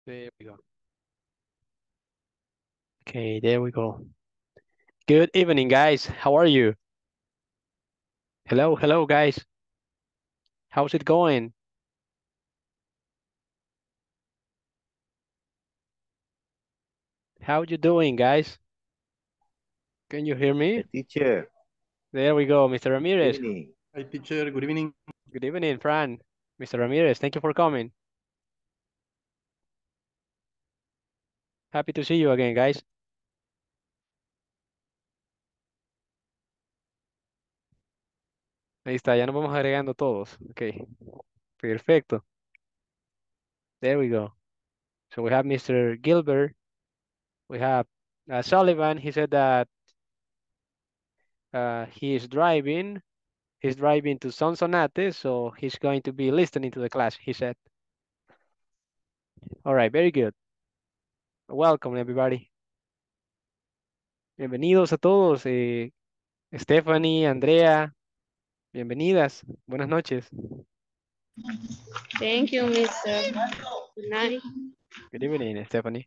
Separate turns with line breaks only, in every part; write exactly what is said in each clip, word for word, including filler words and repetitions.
There we go. Okay, there we go. Good evening, guys. How are you? Hello, hello, guys. How's it going? How you doing, guys? Can you hear
Hey,
me?
teacher,
There we go, mister
good
Ramirez.
evening.
Hi, teacher. Good evening.
Good evening, Fran. mister Ramirez, thank you for coming. Happy to see you again, guys. Ahí está, ya nos vamos agregando todos. Ok, perfecto. There we go. So we have mister Gilbert. We have uh, Sullivan. He said that uh, he is driving. He's driving to Sonsonate, so he's going to be listening to the class, he said. All right, very good. Welcome, everybody. Bienvenidos a todos. eh, Stephanie, Andrea, bienvenidas. Buenas noches.
Thank you, mister Good night.
Good evening, Stephanie.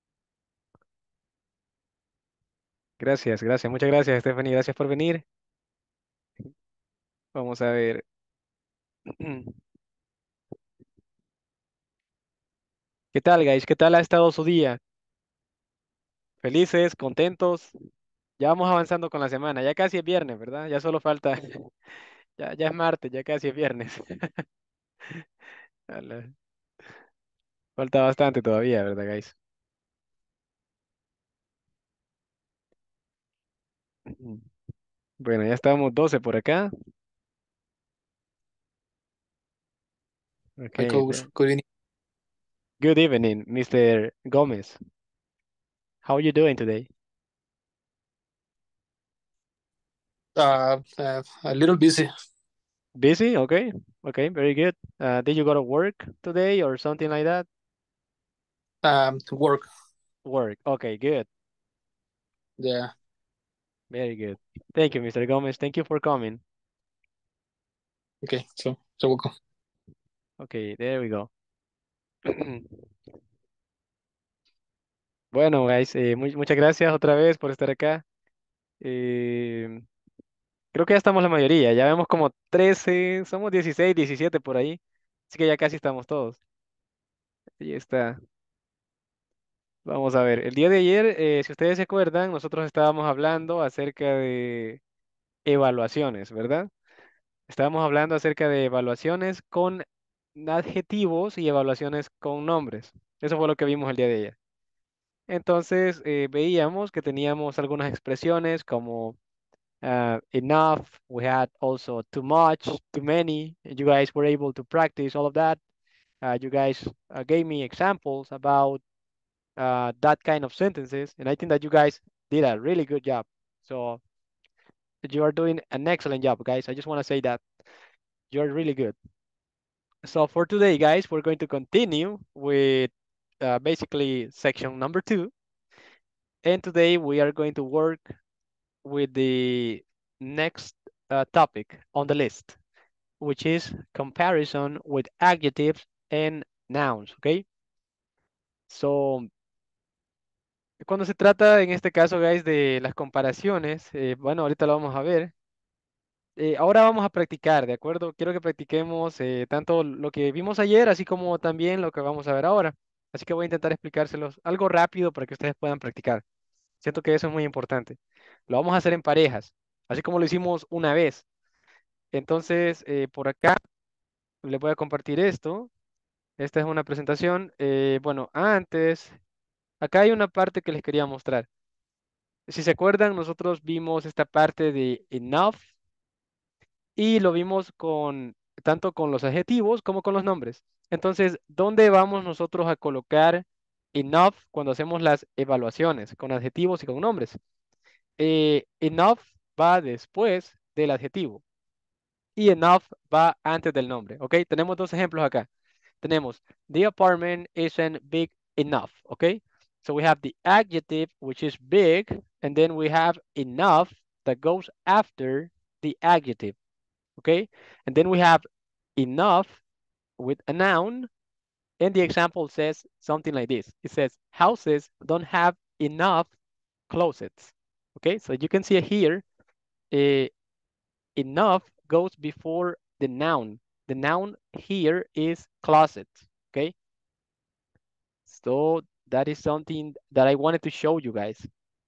Gracias, gracias. Muchas gracias, Stephanie. Gracias por venir. Vamos a ver. ¿Qué tal, guys? ¿Qué tal ha estado su día? ¿Felices? ¿Contentos? Ya vamos avanzando con la semana. Ya casi es viernes, ¿verdad? Ya solo falta. Ya, ya es martes, ya casi es viernes. Ala, falta bastante todavía, ¿verdad, guys? Bueno, ya estamos doce por acá.
Hi,
Okay,
coach.
ve-
Good evening.
good evening, mister Gomez. How are you doing today?
Uh, uh, a little busy.
Busy? Okay, okay, very good. Uh, did you go to work today or something like that?
Um, work.
Work. Okay, good.
Yeah.
Very good. Thank you, mister Gomez. Thank you for coming.
Okay. So, so welcome.
Okay, there we go. Bueno, guys, eh, mu- muchas gracias otra vez por estar acá. Eh, creo que ya estamos la mayoría. Ya vemos como trece, somos dieciséis, diecisiete por ahí. Así que ya casi estamos todos. Ahí está. Vamos a ver. El día de ayer, eh, si ustedes se acuerdan, nosotros estábamos hablando acerca de evaluaciones, ¿verdad? Estábamos hablando acerca de evaluaciones con adjetivos y evaluaciones con nombres. Eso fue lo que vimos el día de ayer. Entonces, eh, veíamos que teníamos algunas expresiones como uh, enough, we had also too much, too many. You guys were able to practice all of that. Uh, you guys uh, gave me examples about uh, that kind of sentences, and I think that you guys did a really good job. So you are doing an excellent job, guys. I just want to say that you're really good. So for today, guys, we're going to continue with uh, basically section number two. And today we are going to work with the next uh, topic on the list, which is comparison with adjectives and nouns, okay? So, cuando se trata en este caso, guys, de las comparaciones, eh, bueno, ahorita lo vamos a ver. Eh, ahora vamos a practicar, ¿de acuerdo? Quiero que practiquemos eh, tanto lo que vimos ayer, así como también lo que vamos a ver ahora. Así que voy a intentar explicárselos algo rápido para que ustedes puedan practicar. Siento que eso es muy importante. Lo vamos a hacer en parejas, así como lo hicimos una vez. Entonces, eh, por acá les voy a compartir esto. Esta es una presentación. Eh, bueno, antes, acá hay una parte que les quería mostrar. Si se acuerdan, nosotros vimos esta parte de enough y lo vimos con tanto con los adjetivos como con los nombres. Entonces, ¿dónde vamos nosotros a colocar enough cuando hacemos las evaluaciones con adjetivos y con nombres? Eh, enough va después del adjetivo y enough va antes del nombre, ¿ok? Tenemos dos ejemplos acá. Tenemos, the apartment isn't big enough, ¿ok? So we have the adjective, which is big, and then we have enough that goes after the adjective, okay? And then we have enough with a noun, And the example says something like this. It says, houses don't have enough closets. Okay, so you can see here, uh, enough goes before the noun. The noun here is closet. Okay, so that is something that I wanted to show you guys.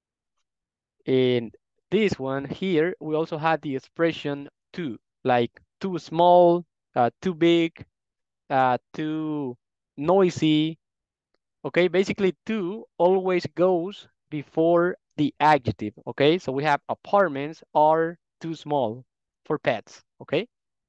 In this one here, we also had the expression too, like too small, uh, too big, uh, too noisy. Okay, basically too always goes before the adjective. Okay, so we have apartments are too small for pets. Okay,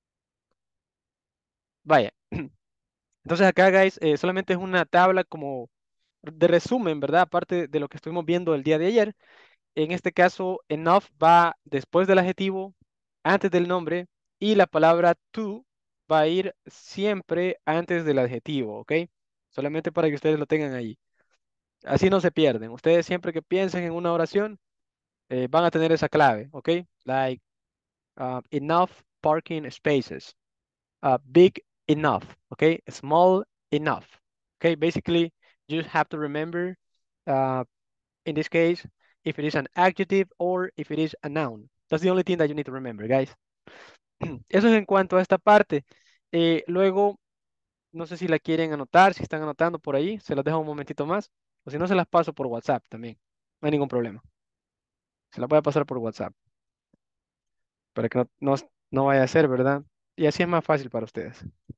vaya. Entonces acá, guys, eh, solamente es una tabla como de resumen, ¿verdad? Aparte de lo que estuvimos viendo el día de ayer. En este caso, enough va después del adjetivo, antes del nombre, y la palabra to va a ir siempre antes del adjetivo, ¿ok? Solamente para que ustedes lo tengan ahí. Así no se pierden. Ustedes siempre que piensen en una oración, eh, van a tener esa clave, ¿ok? Like uh, enough parking spaces, uh, big enough, ¿ok? Small enough, ¿ok? Basically, you just have to remember uh, in this case, if it is an adjective or if it is a noun. That's the only thing that you need to remember, guys. Eso es en cuanto a esta parte. Eh, luego, no sé si la quieren anotar, si están anotando por ahí, se las dejo un momentito más. O si no, se las paso por WhatsApp también. No hay ningún problema. Se las voy a pasar por WhatsApp para que no, no, no vaya a ser, ¿verdad? Y así es más fácil para ustedes.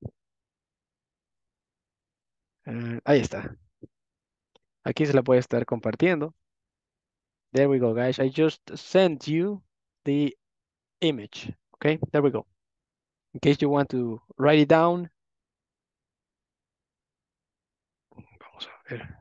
Eh, ahí está. Aquí se la puede estar compartiendo. There we go, guys. I just sent you the image. Okay, there we go. In case you want to write it down. Vamos a ver.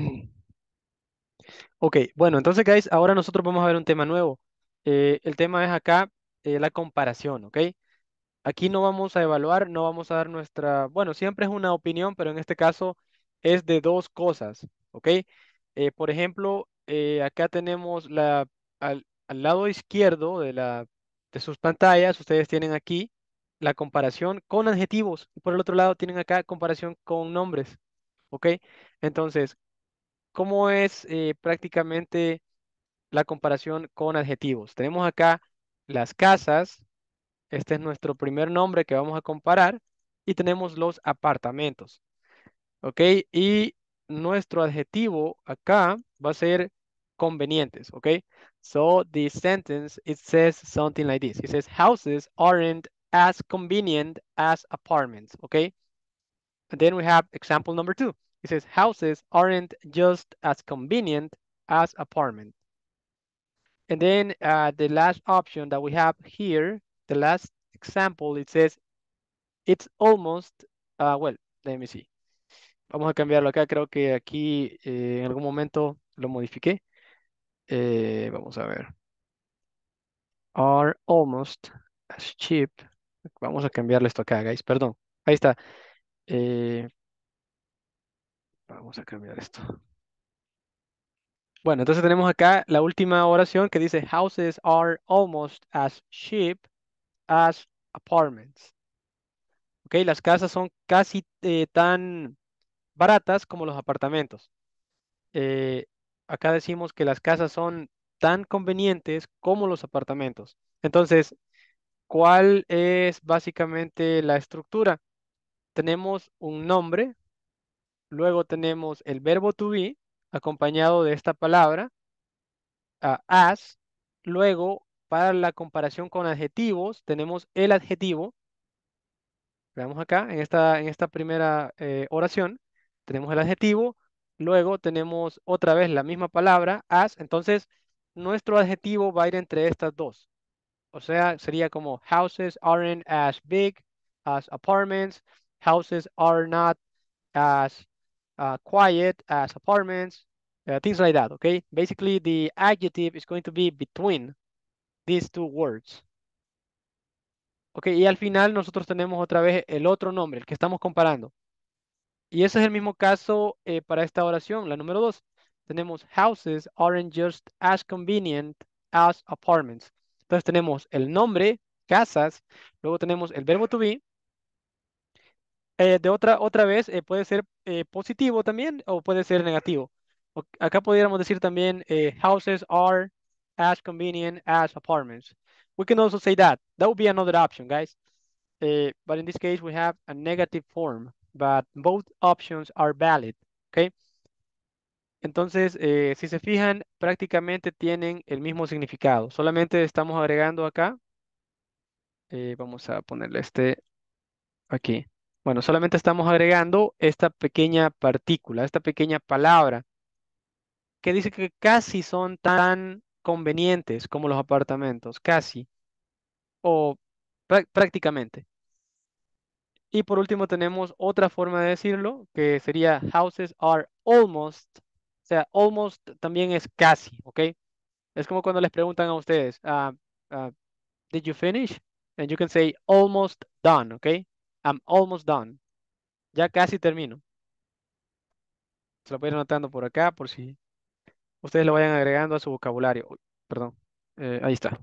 Ok, bueno, entonces, guys, ahora nosotros vamos a ver un tema nuevo. Eh, el tema es acá eh, la comparación, ¿ok? Aquí no vamos a evaluar, no vamos a dar nuestra, bueno, siempre es una opinión, pero en este caso es de dos cosas, ¿ok? Eh, por ejemplo, eh, acá tenemos la, al, al lado izquierdo de, la, de sus pantallas, ustedes tienen aquí la comparación con adjetivos y por el otro lado tienen acá comparación con nombres, ¿ok? Entonces, ¿cómo es eh, prácticamente la comparación con adjetivos? Tenemos acá las casas, este es nuestro primer nombre que vamos a comparar y tenemos los apartamentos, ¿ok? Y nuestro adjetivo acá va a ser convenientes, ¿ok? So the sentence, it says something like this. It says houses aren't as convenient as apartments, ¿ok? And then we have example number two. It says houses aren't just as convenient as apartments. And then uh, the last option that we have here, the last example, it says it's almost, uh, well, let me see. Vamos a cambiarlo acá. Creo que aquí eh, en algún momento lo modifiqué. Eh, vamos a ver. Are almost as cheap. Vamos a cambiarle esto acá, guys. Perdón. Ahí está. Eh, vamos a cambiar esto. Bueno, entonces tenemos acá la última oración que dice houses are almost as cheap as apartments. Ok, las casas son casi eh, tan baratas como los apartamentos. Eh, acá decimos que las casas son tan convenientes como los apartamentos. Entonces, ¿cuál es básicamente la estructura? Tenemos un nombre, luego tenemos el verbo to be acompañado de esta palabra, uh, as, luego para la comparación con adjetivos tenemos el adjetivo. Veamos acá, en esta, en esta primera eh, oración, tenemos el adjetivo, luego tenemos otra vez la misma palabra, as, entonces nuestro adjetivo va a ir entre estas dos. O sea, sería como houses aren't as big as apartments, houses are not as uh, quiet as apartments, uh, things like that, okay? Basically, the adjective is going to be between these two words. Ok, y al final nosotros tenemos otra vez el otro nombre, el que estamos comparando. Y ese es el mismo caso eh, para esta oración, la número dos. Tenemos houses aren't just as convenient as apartments. Entonces tenemos el nombre, casas, luego tenemos el verbo to be, Eh, de otra, otra vez, eh, puede ser eh, positivo también o puede ser negativo. O- acá pudiéramos decir también, eh, houses are as convenient as apartments. We can also say that. That would be another option, guys. Eh, but in this case, we have a negative form, but both options are valid. Okay. Entonces, eh, si se fijan, prácticamente tienen el mismo significado. Solamente estamos agregando acá, eh, vamos a ponerle este aquí. Bueno, solamente estamos agregando esta pequeña partícula, esta pequeña palabra, que dice que casi son tan convenientes como los apartamentos, casi, o prá- prácticamente. Y por último tenemos otra forma de decirlo, que sería houses are almost, o sea, almost también es casi, ¿ok? Es como cuando les preguntan a ustedes, ah, ah, did you finish? And you can say almost done, ¿ok? I'm almost done. Ya casi termino. Se lo voy a ir anotando por acá por si ustedes lo vayan agregando a su vocabulario. Uy, perdón. Eh, ahí está.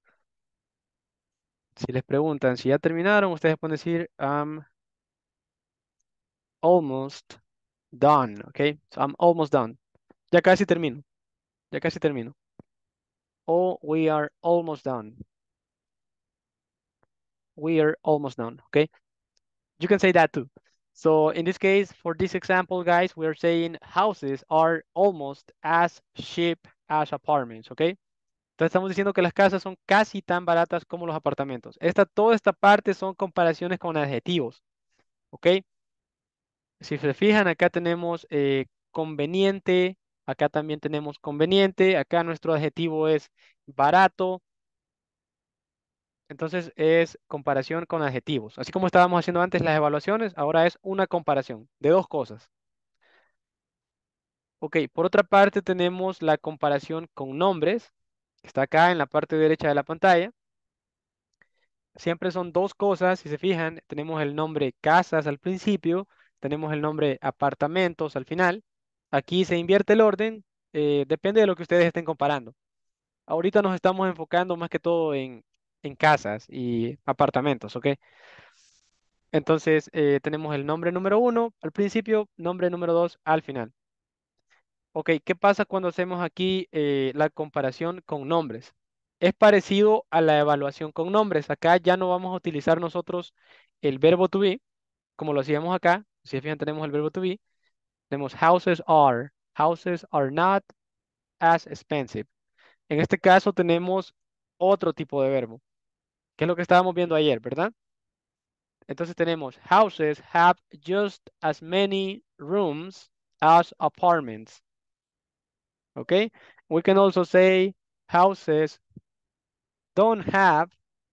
Si les preguntan si ya terminaron, ustedes pueden decir I'm almost done, ¿ok? So I'm almost done. Ya casi termino. Ya casi termino. O we are almost done. We are almost done, ¿ok? You can say that too. So in this case, for this example, guys, we are saying houses are almost as cheap as apartments, ¿ok? Entonces estamos diciendo que las casas son casi tan baratas como los apartamentos. Esta, toda esta parte son comparaciones con adjetivos, ¿ok? Si se fijan, acá tenemos eh, conveniente, acá también tenemos conveniente, acá nuestro adjetivo es barato, entonces es comparación con adjetivos. Así como estábamos haciendo antes las evaluaciones, ahora es una comparación de dos cosas. Ok, por otra parte tenemos la comparación con nombres, que está acá en la parte derecha de la pantalla. Siempre son dos cosas, si se fijan, tenemos el nombre casas al principio, tenemos el nombre apartamentos al final. Aquí se invierte el orden, eh, depende de lo que ustedes estén comparando. Ahorita nos estamos enfocando más que todo en, en casas y apartamentos, ¿ok? Entonces, eh, tenemos el nombre número uno al principio, nombre número dos al final. Ok, ¿qué pasa cuando hacemos aquí eh, la comparación con nombres? Es parecido a la evaluación con nombres. Acá ya no vamos a utilizar nosotros el verbo to be, como lo hacíamos acá. Si se fijan, tenemos el verbo to be. Tenemos houses are. Houses are not as expensive. En este caso tenemos otro tipo de verbo, que es lo que estábamos viendo ayer, ¿verdad? Entonces tenemos houses have just as many rooms as apartments. Okay? We can also say houses don't have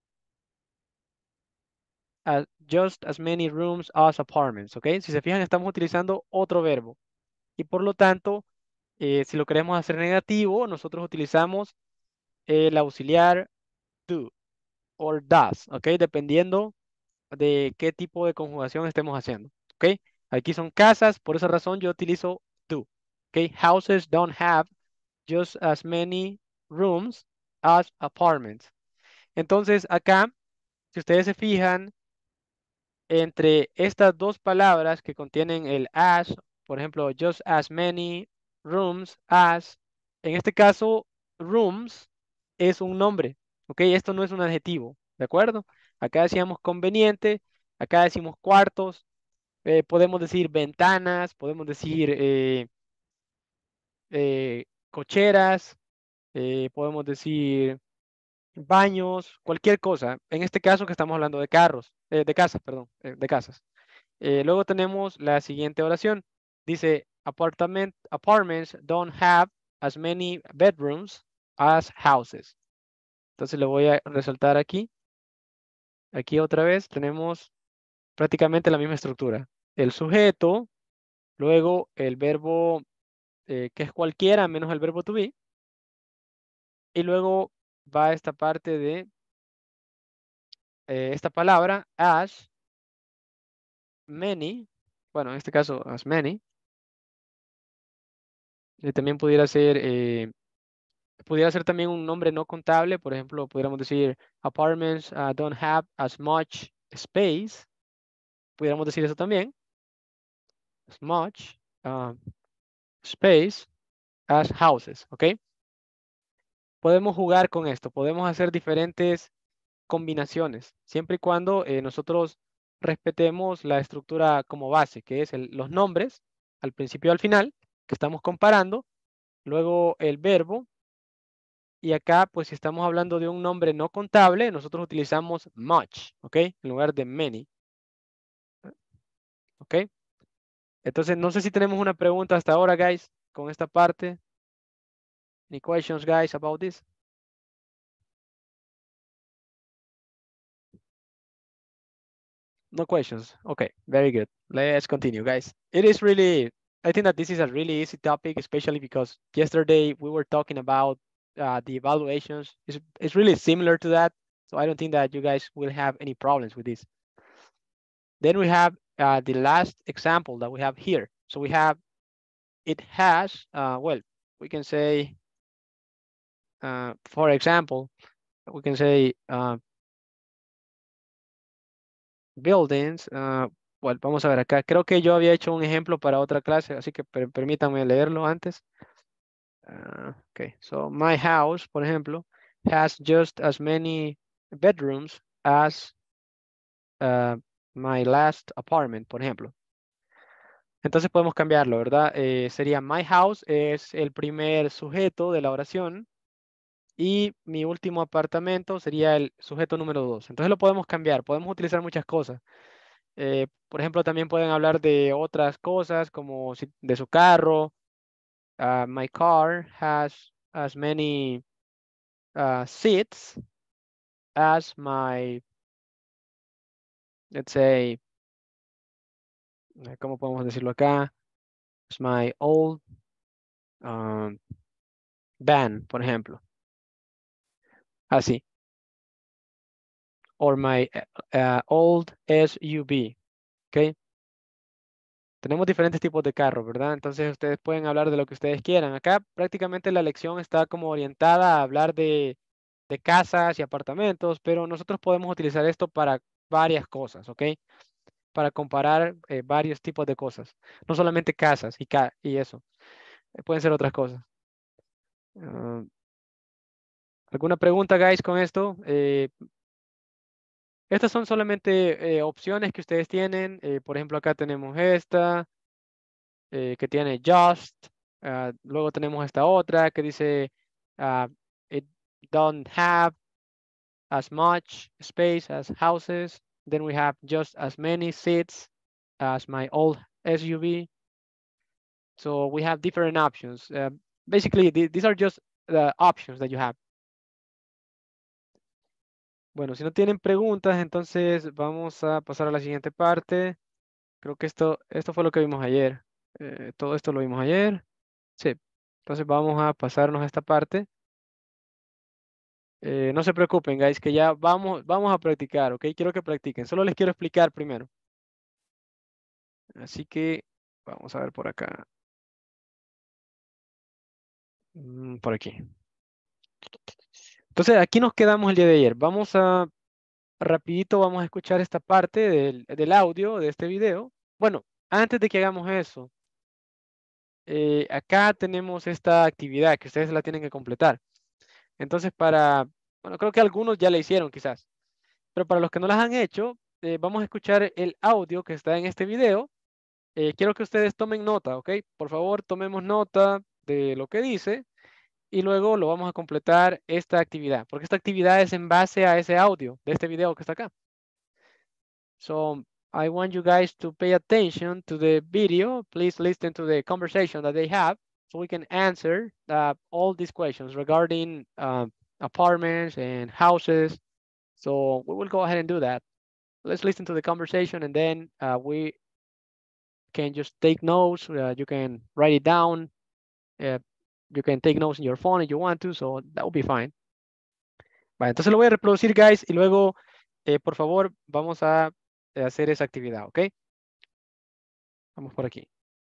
as- just as many rooms as apartments. Okay? Si se fijan, estamos utilizando otro verbo. Y por lo tanto, eh, si lo queremos hacer negativo, nosotros utilizamos el auxiliar do or does. Okay? Dependiendo de qué tipo de conjugación estemos haciendo. ¿Ok? Aquí son casas, por esa razón yo utilizo do. ¿Ok? Houses don't have just as many rooms as apartments. Entonces, acá, si ustedes se fijan, entre estas dos palabras que contienen el as, por ejemplo, just as many rooms as, en este caso, rooms es un nombre, ¿ok? Esto no es un adjetivo, ¿de acuerdo? Acá decíamos conveniente, acá decimos cuartos, eh, podemos decir ventanas, podemos decir eh, eh, cocheras, eh, podemos decir baños, cualquier cosa. En este caso que estamos hablando de carros, eh, de casas, perdón, eh, de casas. Eh, luego tenemos la siguiente oración. Dice, apartment, apartments don't have as many bedrooms as houses. Entonces le voy a resaltar aquí. Aquí otra vez tenemos prácticamente la misma estructura. El sujeto, luego el verbo eh, que es cualquiera menos el verbo to be. Y luego va esta parte de eh, esta palabra as many. Bueno, en este caso as many. Y también pudiera ser eh, pudiera ser también un nombre no contable, por ejemplo, pudiéramos decir apartments uh, don't have as much space pudiéramos decir eso también. As much uh, space as houses, ¿ok? Podemos jugar con esto, podemos hacer diferentes combinaciones, siempre y cuando eh, nosotros respetemos la estructura como base, que es el- los nombres al principio y al final, que estamos comparando, luego el verbo, y acá, pues si estamos hablando de un nombre no contable, nosotros utilizamos much, ¿ok? En lugar de many, ¿ok? Entonces, no sé si tenemos una pregunta hasta ahora, guys, con esta parte. Any questions, guys, about this? No questions. Okay, very good. Let's continue, guys. It is really, I think that this is a really easy topic, especially because yesterday we were talking about uh, the evaluations. It's, it's really similar to that. So I don't think that you guys will have any problems with this. Then we have uh, the last example that we have here. So we have, it has, uh, well, we can say, uh, for example, we can say uh, buildings. Uh, bueno, vamos a ver acá. Creo que yo había hecho un ejemplo para otra clase, así que per- permítanme leerlo antes. Uh, okay, so my house, por ejemplo, has just as many bedrooms as uh, my last apartment, por ejemplo. Entonces podemos cambiarlo, ¿verdad? Eh, sería my house es el primer sujeto de la oración y mi último apartamento sería el sujeto número dos. Entonces lo podemos cambiar, podemos utilizar muchas cosas. Eh, por ejemplo, también pueden hablar de otras cosas como si- de su carro. Uh, my car has as many uh, seats as my, let's say, eh, ¿cómo podemos decirlo acá? As my old um, van, por ejemplo. Así. Or my uh, old S U V. ¿Ok? Tenemos diferentes tipos de carros, ¿verdad? Entonces ustedes pueden hablar de lo que ustedes quieran. Acá prácticamente la lección está como orientada a hablar de, de casas y apartamentos, pero nosotros podemos utilizar esto para varias cosas, ¿ok? Para comparar eh, varios tipos de cosas. No solamente casas y, ca y eso. Eh, pueden ser otras cosas. Ah, ¿alguna pregunta, guys, con esto? Eh, estas son solamente eh, opciones que ustedes tienen. Eh, por ejemplo, acá tenemos esta. Eh, que tiene just. Uh, luego tenemos esta otra que dice uh, it don't have as much space as houses. Then we have just as many seats as my old S U V. So we have different options. Uh, basically, th these are just the options that you have. Bueno, si no tienen preguntas, entonces vamos a pasar a la siguiente parte. Creo que esto, esto fue lo que vimos ayer. Eh, todo esto lo vimos ayer. Sí. Entonces vamos a pasarnos a esta parte. Eh, no se preocupen, guys, que ya vamos, vamos a practicar, ¿ok? Quiero que practiquen. Solo les quiero explicar primero. Así que vamos a ver por acá. Mm, por aquí. Entonces, aquí nos quedamos el día de ayer. Vamos a, rapidito, vamos a escuchar esta parte del, del audio de este video. Bueno, antes de que hagamos eso, eh, acá tenemos esta actividad que ustedes la tienen que completar. Entonces, para, bueno, creo que algunos ya la hicieron quizás, pero para los que no las han hecho, eh, vamos a escuchar el audio que está en este video. Eh, quiero que ustedes tomen nota, ¿ok? Por favor, tomemos nota de lo que dice y luego lo vamos a completar esta actividad, porque esta actividad es en base a ese audio de este video que está acá. So, I want you guys to pay attention to the video. Please listen to the conversation that they have so we can answer uh, all these questions regarding uh, apartments and houses. So we will go ahead and do that. Let's listen to the conversation and then uh, we can just take notes. Uh, you can write it down. Uh, you can take notes in your phone if you want to, so that will be fine. Vale, entonces lo voy a reproducir, guys, y luego, eh, por favor, vamos a eh, hacer esa actividad, ¿ok? Vamos por aquí.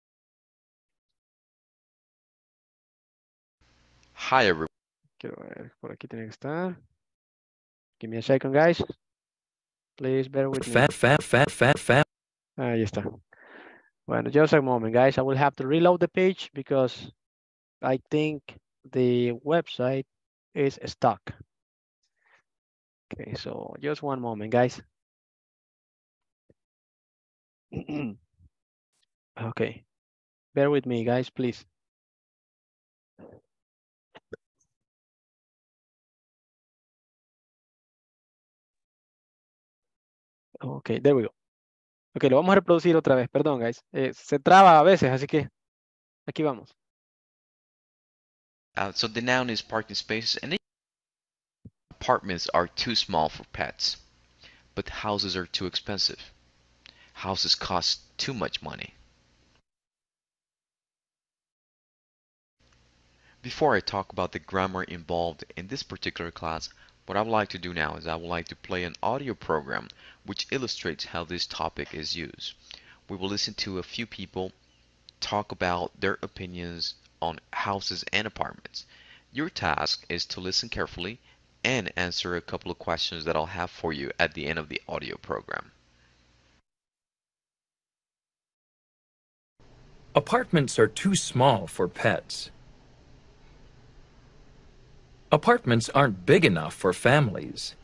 Hi, everyone.
Quiero ver, por aquí tiene que estar. Give me a second, guys. Please bear with me.
Fat, fat, fat, fat, fat.
Ahí está. Bueno, just a moment, guys. I will have to reload the page because I think the website is stuck. Okay, so just one moment, guys. Okay, bear with me, guys, please. Okay, there we go. Ok, lo vamos a reproducir otra vez, perdón, guys. Eh, se traba a veces, así que aquí vamos.
Uh, so the noun is parking spaces, and apartments are too small for pets, but houses are too expensive. Houses cost too much money. Before I talk about the grammar involved in this particular class, what I would like to do now is I would like to play an audio program which illustrates how this topic is used. We will listen to a few people talk about their opinions on houses and apartments. Your task is to listen carefully and answer a couple of questions that I'll have for you at the end of the audio program.
Apartments are too small for pets. Apartments aren't big enough for families.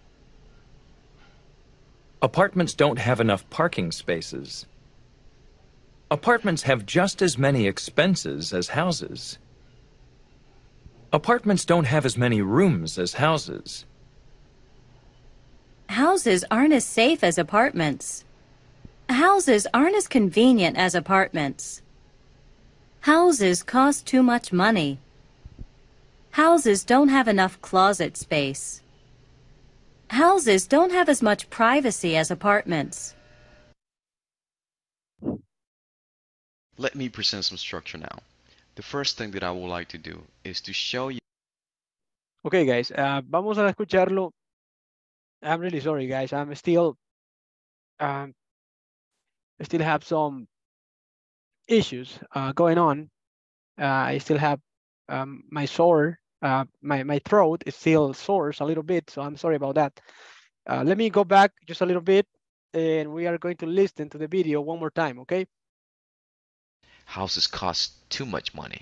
Apartments don't have enough parking spaces. Apartments have just as many expenses as houses. Apartments don't have as many rooms as houses.
Houses aren't as safe as apartments. Houses aren't as convenient as apartments. Houses cost too much money. Houses don't have enough closet space. Houses don't have as much privacy as apartments.
Let me present some structure now. The first thing that I would like to do is to show you.
Okay, guys, uh, vamos a escucharlo. I'm really sorry, guys. I'm still, um, I still have some issues uh, going on. Uh, I still have um, my sore, uh, my, my throat is still sore a little bit, so I'm sorry about that. Uh, let me go back just a little bit, and we are going to listen to the video one more time, okay?
Houses cost too much money.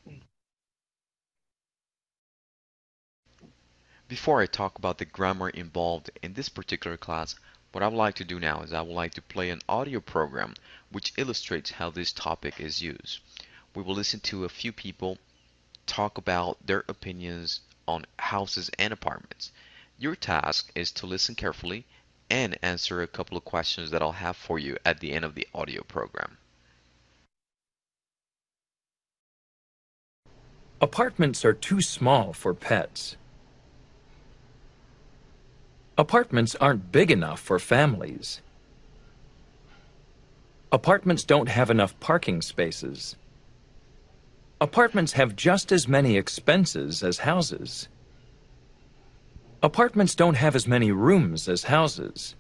Before I talk about the grammar involved in this particular class, what I would like to do now is I would like to play an audio program which illustrates how this topic is used. We will listen to a few people talk about their opinions on houses and apartments. Your task is to listen carefully and answer a couple of questions that I'll have for you at the end of the audio program.
Apartments are too small for pets. Apartments aren't big enough for families. Apartments don't have enough parking spaces. Apartments have just as many expenses as houses. Apartments don't have as many rooms as houses.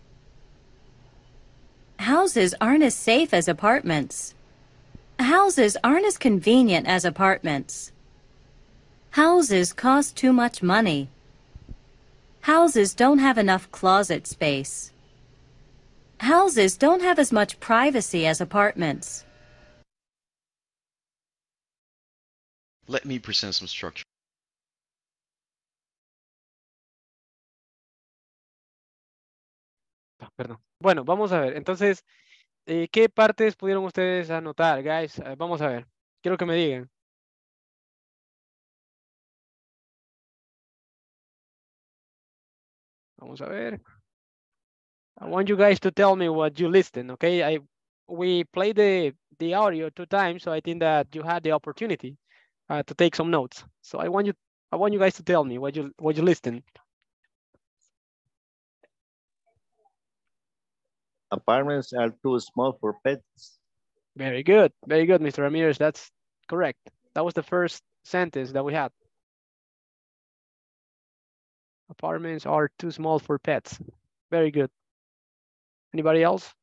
Houses aren't as safe as apartments. Houses aren't as convenient as apartments. Houses cost too much money. Houses don't have enough closet space. Houses don't have as much privacy as apartments.
Let me present some structure.
Ah, perdón. Bueno, vamos a ver. Entonces, eh, ¿qué partes pudieron ustedes anotar, guys? Eh, vamos a ver. Quiero que me digan. Vamos a ver. I want you guys to tell me what you listened, okay? I we played the the audio two times, so I think that you had the opportunity uh, to take some notes. So I want you I want you guys to tell me what you what you listened.
Apartments are too small for pets.
Very good, very good, Mister Ramirez. That's correct. That was the first sentence that we had. Apartments are too small for pets. Very good. Anybody else?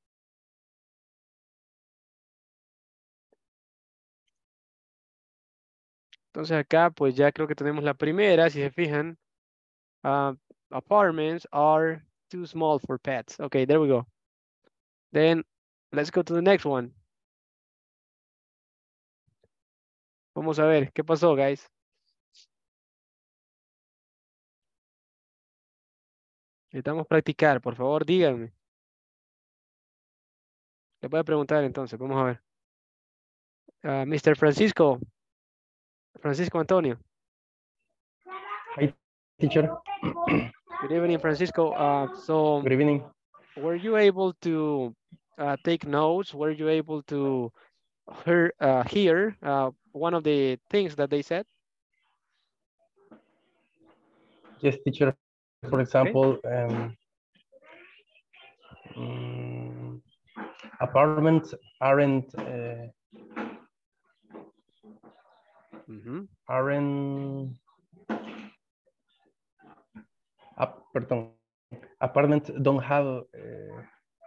Entonces acá pues ya creo que tenemos la primera, si se fijan. Uh, apartments are too small for pets. Okay, there we go. Then Let's go to the next one. Vamos a ver, ¿qué pasó, guys? Necesitamos practicar, por favor, díganme. Le voy a preguntar entonces, vamos a ver. Ah, mister Francisco, Francisco Antonio.
Hi, teacher.
Good evening, Francisco. Uh, so,
Good evening.
were you able to uh, take notes? Were you able to hear, uh, hear uh, one of the things that they said?
Yes, teacher. For
Okay.
example, um, mm, apartments aren't uh,
Mhm.
aren't ap- pardon, apartments don't have uh,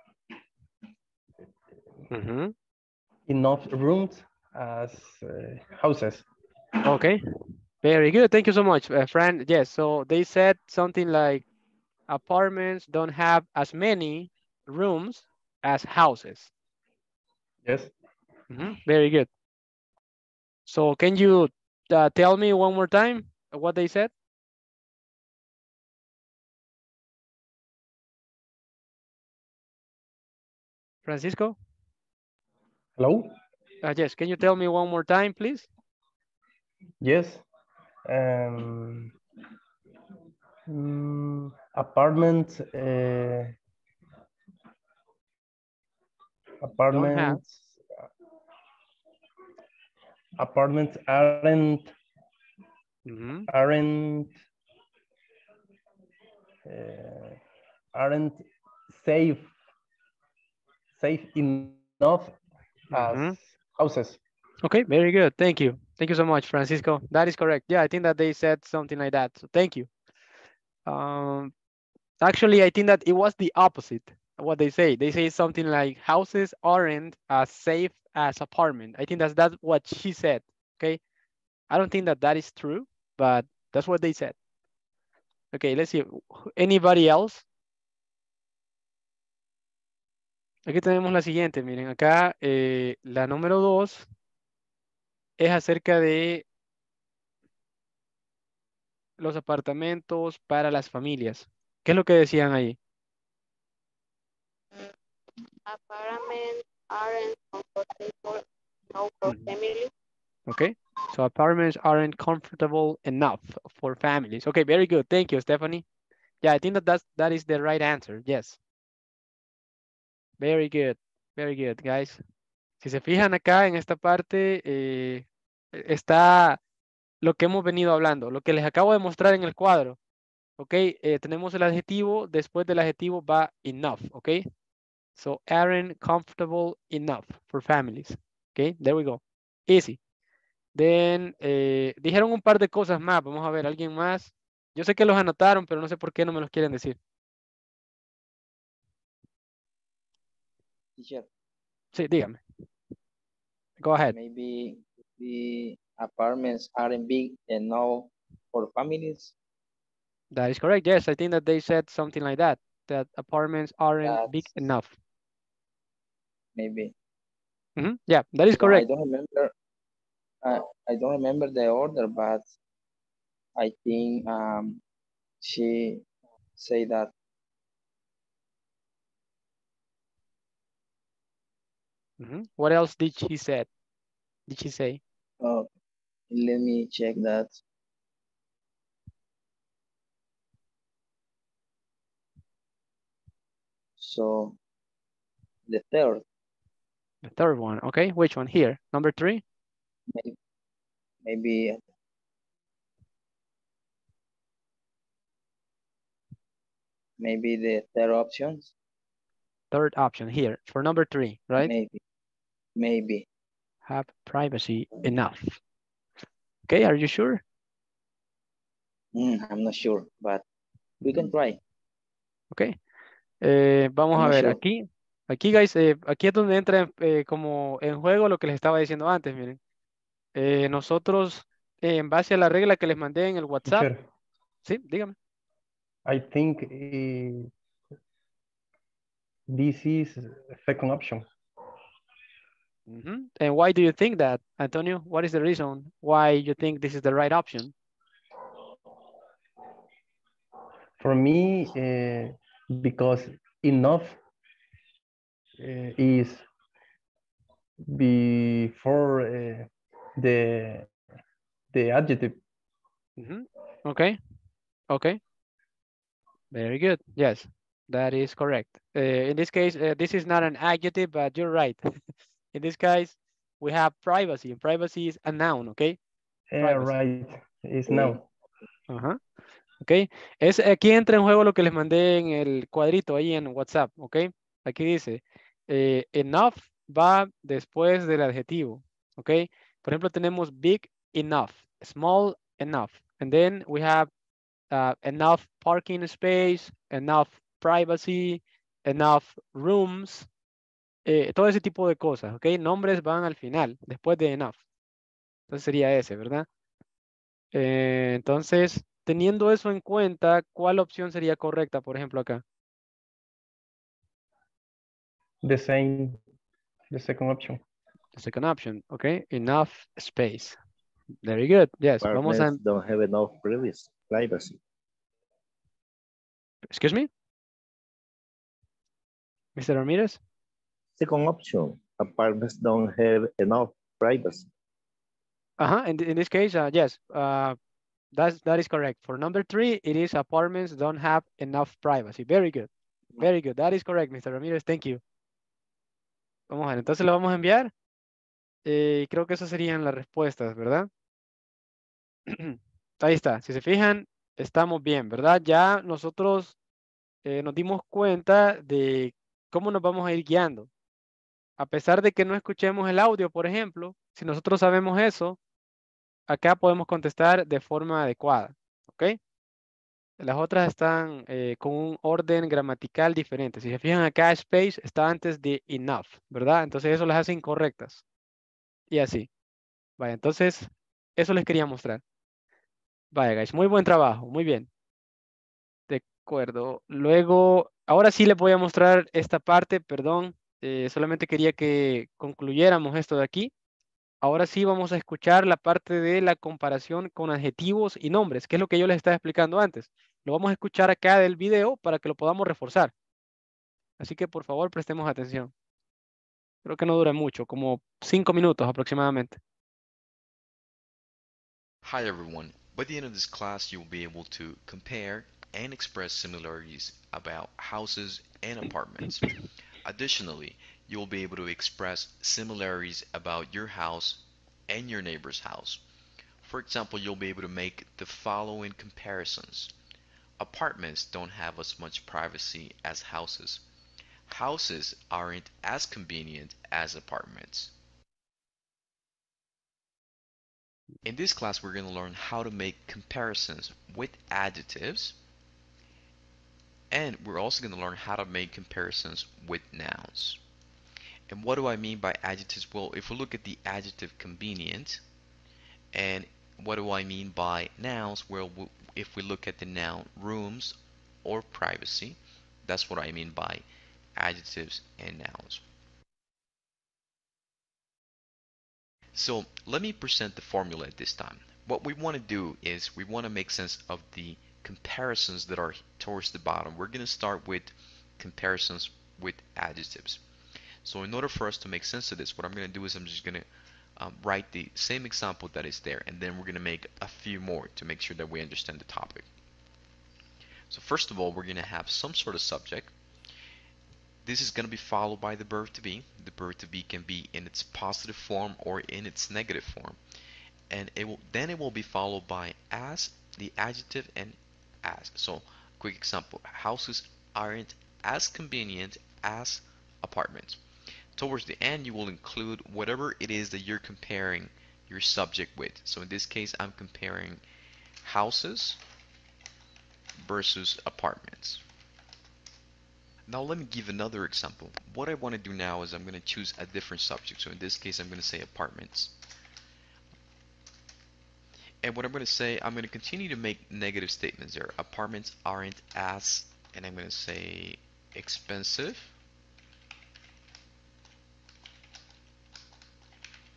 Mhm.
enough rooms as uh, houses.
Okay. Very good. Thank you so much, uh, Fran. Yes. So they said something like apartments don't have as many rooms as houses.
Yes.
Mhm. Very good. So can you uh, tell me one more time what they said? Francisco?
Hello.
Uh, yes. Can you tell me one more time, please?
Yes. Um, mm, apartments. Uh,
Don't have.
apartments. Apartments aren't
Mhm.
aren't uh, aren't safe safe enough as
Mhm.
houses.
Okay. Very good. Thank you. Thank you so much, Francisco. That is correct. Yeah, I think that they said something like that. So thank you. Um, actually, I think that it was the opposite. What they say, they say something like houses aren't as safe as apartment. I think that's that's what she said. Okay, I don't think that that is true, but that's what they said. Okay, let's see. Anybody else? Aquí tenemos la siguiente. Miren, acá eh, la número dos es acerca de los apartamentos para las familias. ¿Qué es lo que decían ahí?
Apartments aren't comfortable enough for
Ujú.
family.
Okay, so apartments aren't comfortable enough for families. Okay, very good. Thank you, Stephanie. Yeah, I think that that's, that is the right answer. Yes. Very good. Very good, guys. Si se fijan acá en esta parte, eh, está lo que hemos venido hablando, lo que les acabo de mostrar en el cuadro. Ok, eh, tenemos el adjetivo, después del adjetivo va enough. Ok, so aren't comfortable enough for families. Ok, there we go. Easy. Then, eh, dijeron un par de cosas más. Vamos a ver, ¿alguien más? Yo sé que los anotaron, pero no sé por qué no me los quieren decir.
Teacher,
Sí, dígame. Go ahead.
maybe the apartments aren't big enough for families.
That is correct. Yes, I think that they said something like that, that apartments aren't big
That's
enough.
maybe.
Mhm. Yeah, that is
I don't, I
correct.
don't remember. I, I don't remember the order, but I think um, she say that.
Mhm. What else did she said? Did she say?
Uh, let me check that. So the third,
The third one. Okay, which one here? Number three?
maybe, maybe maybe the third options.
Third option here for number three, right?
Maybe, maybe.
Have privacy enough. Okay, are you sure?
Mm, I'm not sure, but we can try.
Okay. Eh, vamos
I'm
a
not
ver,
sure.
aquí, aquí, guys, eh, aquí es donde entra eh, como en juego lo que les estaba diciendo antes, miren. Eh, nosotros, eh, en base a la regla que les mandé en el WhatsApp,
Teacher,
sí, dígame.
I think eh, this is the second option.
Mhm. And why do you think that, Antonio? What is the reason why you think this is the right option?
For me, uh, because enough uh, is before uh, the the adjective.
Mhm. Okay, okay, very good. Yes, that is correct. Uh, in this case, uh, this is not an adjective, but you're right. In this case, we have privacy, and privacy is a noun, okay?
Yeah,
Privacy.
right. It's
Okay.
now.
Ajá. Ok. Es, aquí entra en juego lo que les mandé en el cuadrito ahí en WhatsApp, ok. Aquí dice, eh, enough va después del adjetivo, ok. Por ejemplo, tenemos big enough, small enough, and then we have uh, enough parking space, enough privacy, enough rooms, eh, todo ese tipo de cosas, ok. Nombres van al final, después de enough. Entonces sería ese, ¿verdad? Eh, entonces, teniendo eso en cuenta, ¿cuál opción sería correcta, por ejemplo, acá?
The same, the second option.
The second option, okay? Enough space. Very good. Yes, vamos a...
Apartments don't have enough privacy. privacy.
Excuse me, mister Ramirez?
Second option, apartments don't have enough privacy.
Uh-huh, in, in this case, uh, yes, uh, that's, that is correct. For number three, it is apartments don't have enough privacy. Very good. Very good. That is correct, mister Ramirez. Thank you. Vamos a ver, entonces lo vamos a enviar. Eh, creo que esas serían las respuestas, ¿verdad? Ahí está. Si se fijan, estamos bien, ¿verdad? Ya nosotros eh, nos dimos cuenta de cómo nos vamos a ir guiando. A pesar de que no escuchemos el audio, por ejemplo, si nosotros sabemos eso, acá podemos contestar de forma adecuada, ¿ok? Las otras están eh, con un orden gramatical diferente. Si se fijan acá, space está antes de enough, ¿verdad? Entonces eso las hace incorrectas. Y así. Vaya, entonces eso les quería mostrar. Vaya, guys, muy buen trabajo, muy bien. De acuerdo. Luego, ahora sí les voy a mostrar esta parte, perdón. eh, solamente quería que concluyéramos esto de aquí. Ahora sí vamos a escuchar la parte de la comparación con adjetivos y nombres, que es lo que yo les estaba explicando antes. Lo vamos a escuchar acá del video para que lo podamos reforzar. Así que por favor prestemos atención. Creo que no dura mucho, como cinco minutos aproximadamente.
Hi everyone. By the end of this class, you'll be able to compare and express similarities about houses and apartments. Additionally, you'll be able to express similarities about your house and your neighbor's house. For example, you'll be able to make the following comparisons. Apartments don't have as much privacy as houses. Houses aren't as convenient as apartments. In this class, we're going to learn how to make comparisons with adjectives, and we're also going to learn how to make comparisons with nouns. And what do I mean by adjectives? Well, if we look at the adjective convenient, and what do I mean by nouns? Well, if we look at the noun rooms or privacy, that's what I mean by adjectives and nouns. So let me present the formula at this time. What we want to do is we want to make sense of the comparisons that are towards the bottom. We're going to start with comparisons with adjectives. So in order for us to make sense of this, what I'm going to do is I'm just going to um, write the same example that is there, and then we're going to make a few more to make sure that we understand the topic. So first of all, we're going to have some sort of subject. This is going to be followed by the verb to be. The verb to be can be in its positive form or in its negative form. And it will then it will be followed by as, the adjective, and as. So, quick example. Houses aren't as convenient as apartments. Towards the end, you will include whatever it is that you're comparing your subject with. So in this case, I'm comparing houses versus apartments. Now let me give another example. What I want to do now is I'm going to choose a different subject. So in this case, I'm going to say apartments. And what I'm going to say, I'm going to continue to make negative statements there. Apartments aren't as, and I'm going to say expensive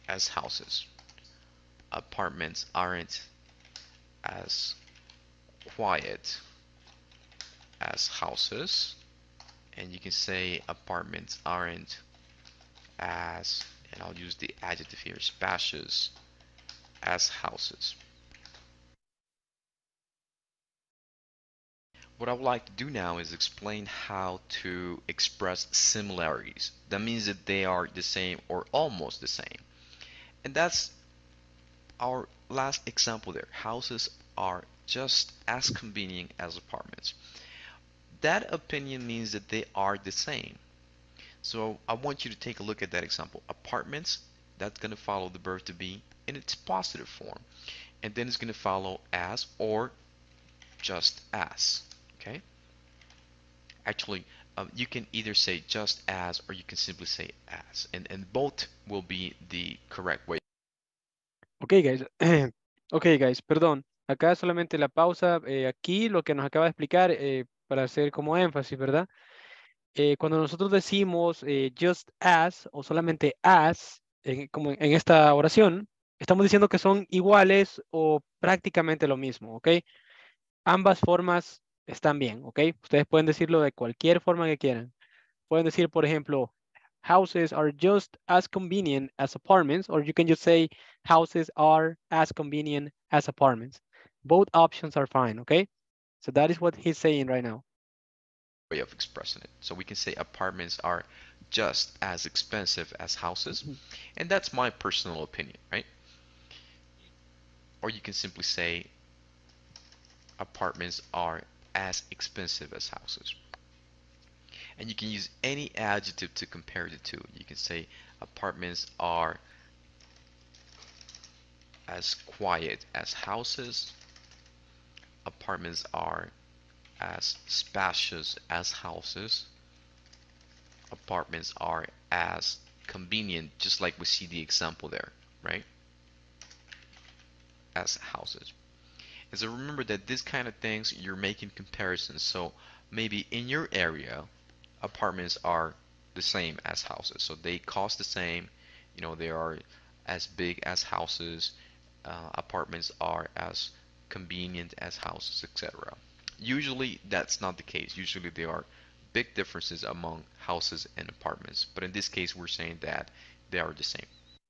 as houses. Apartments aren't as quiet as houses. And you can say apartments aren't as, and I'll use the adjective here, spacious as houses. What I would like to do now is explain how to express similarities. That means that they are the same or almost the same. And that's our last example there. Houses are just as convenient as apartments. That opinion means that they are the same. So I want you to take a look at that example. Apartments, that's going to follow the verb to be in its positive form. And then it's going to follow as or just as. Okay? Actually, um, you can either say just as or you can simply say as. And, and both will be the correct way.
Ok, guys. Ok, guys, perdón. Acá solamente la pausa. eh, aquí lo que nos acaba de explicar, eh, para hacer como énfasis, ¿verdad? Eh, cuando nosotros decimos eh, just as o solamente as, en- como en esta oración, estamos diciendo que son iguales o prácticamente lo mismo, ¿ok? Ambas formas están bien, ¿ok? Ustedes pueden decirlo de cualquier forma que quieran. Pueden decir, por ejemplo, houses are just as convenient as apartments, or you can just say houses are as convenient as apartments. Both options are fine, okay? So that is what he's saying right now.
Way of expressing it. So we can say apartments are just as expensive as houses. And that's my personal opinion, right? Or you can simply say apartments are as expensive as houses. And you can use any adjective to compare the two. You can say apartments are as quiet as houses. Apartments are as spacious as houses. Apartments are as convenient, just like we see the example there, right? As houses. And so remember that this kind of things, you're making comparisons. So maybe in your area, apartments are the same as houses. So they cost the same, you know, they are as big as houses. Uh, apartments are as convenient as houses, et cetera. Usually that's not the case. Usually there are big differences among houses and apartments. But in this case, we're saying that they are the same.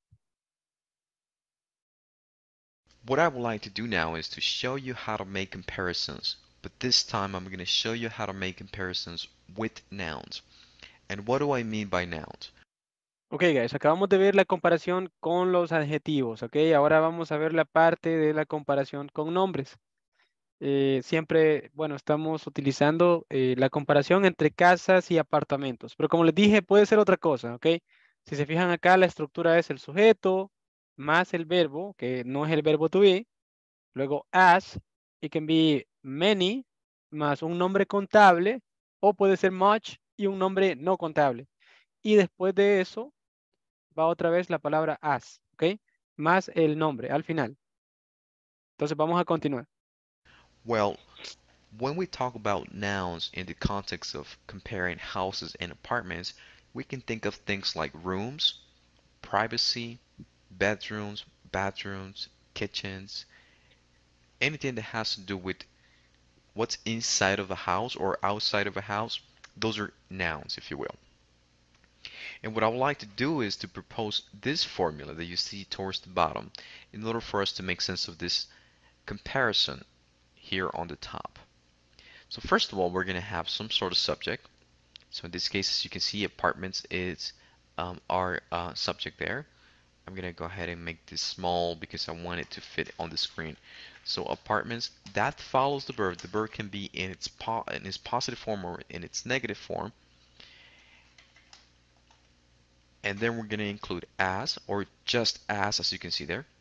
What I would like to do now is to show you how to make comparisons, but this time I'm going to show you how to make comparisons with nouns. And what do I mean by nouns?
Ok, guys, acabamos de ver la comparación con los adjetivos, ok. Ahora vamos a ver la parte de la comparación con nombres. Eh, siempre, bueno, estamos utilizando eh, la comparación entre casas y apartamentos, pero como les dije, puede ser otra cosa, ¿ok? Si se fijan acá, la estructura es el sujeto más el verbo, que no es el verbo to be, luego as, it can be many, más un nombre contable, o puede ser much y un nombre no contable. Y después de eso, va otra vez la palabra as, ¿ok? Más el nombre al final. Entonces vamos a continuar.
Well, when we talk about nouns in the context of comparing houses and apartments, we can think of things like rooms, privacy, bedrooms, bathrooms, kitchens, anything that has to do with what's inside of a house or outside of a house. Those are nouns, if you will. And what I would like to do is to propose this formula that you see towards the bottom in order for us to make sense of this comparison here on the top. So first of all, we're going to have some sort of subject. So in this case, as you can see, apartments is um, our uh, subject there. I'm going to go ahead and make this small because I want it to fit on the screen. So apartments, that follows the verb. The verb can be in its, po in its positive form or in its negative form. And then we're going to include as or just as, as you can see there.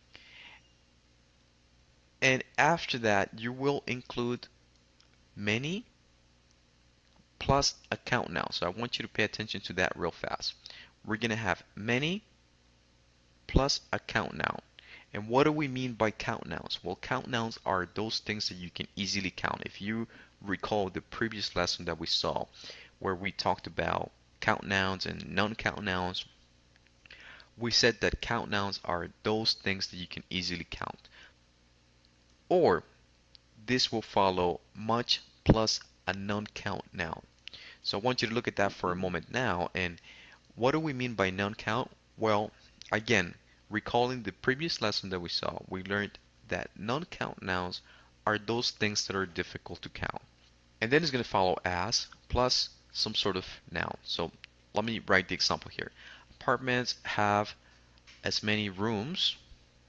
And after that, you will include many plus a count noun. So I want you to pay attention to that real fast. We're going to have many plus a count noun. And what do we mean by count nouns? Well, count nouns are those things that you can easily count. If you recall the previous lesson that we saw where we talked about count nouns and non-count nouns, we said that count nouns are those things that you can easily count. Or this will follow much plus a non-count noun. So I want you to look at that for a moment now. And what do we mean by non-count? Well, again, recalling the previous lesson that we saw, we learned that non-count nouns are those things that are difficult to count. And then it's going to follow as plus some sort of noun. So let me write the example here. Apartments have as many rooms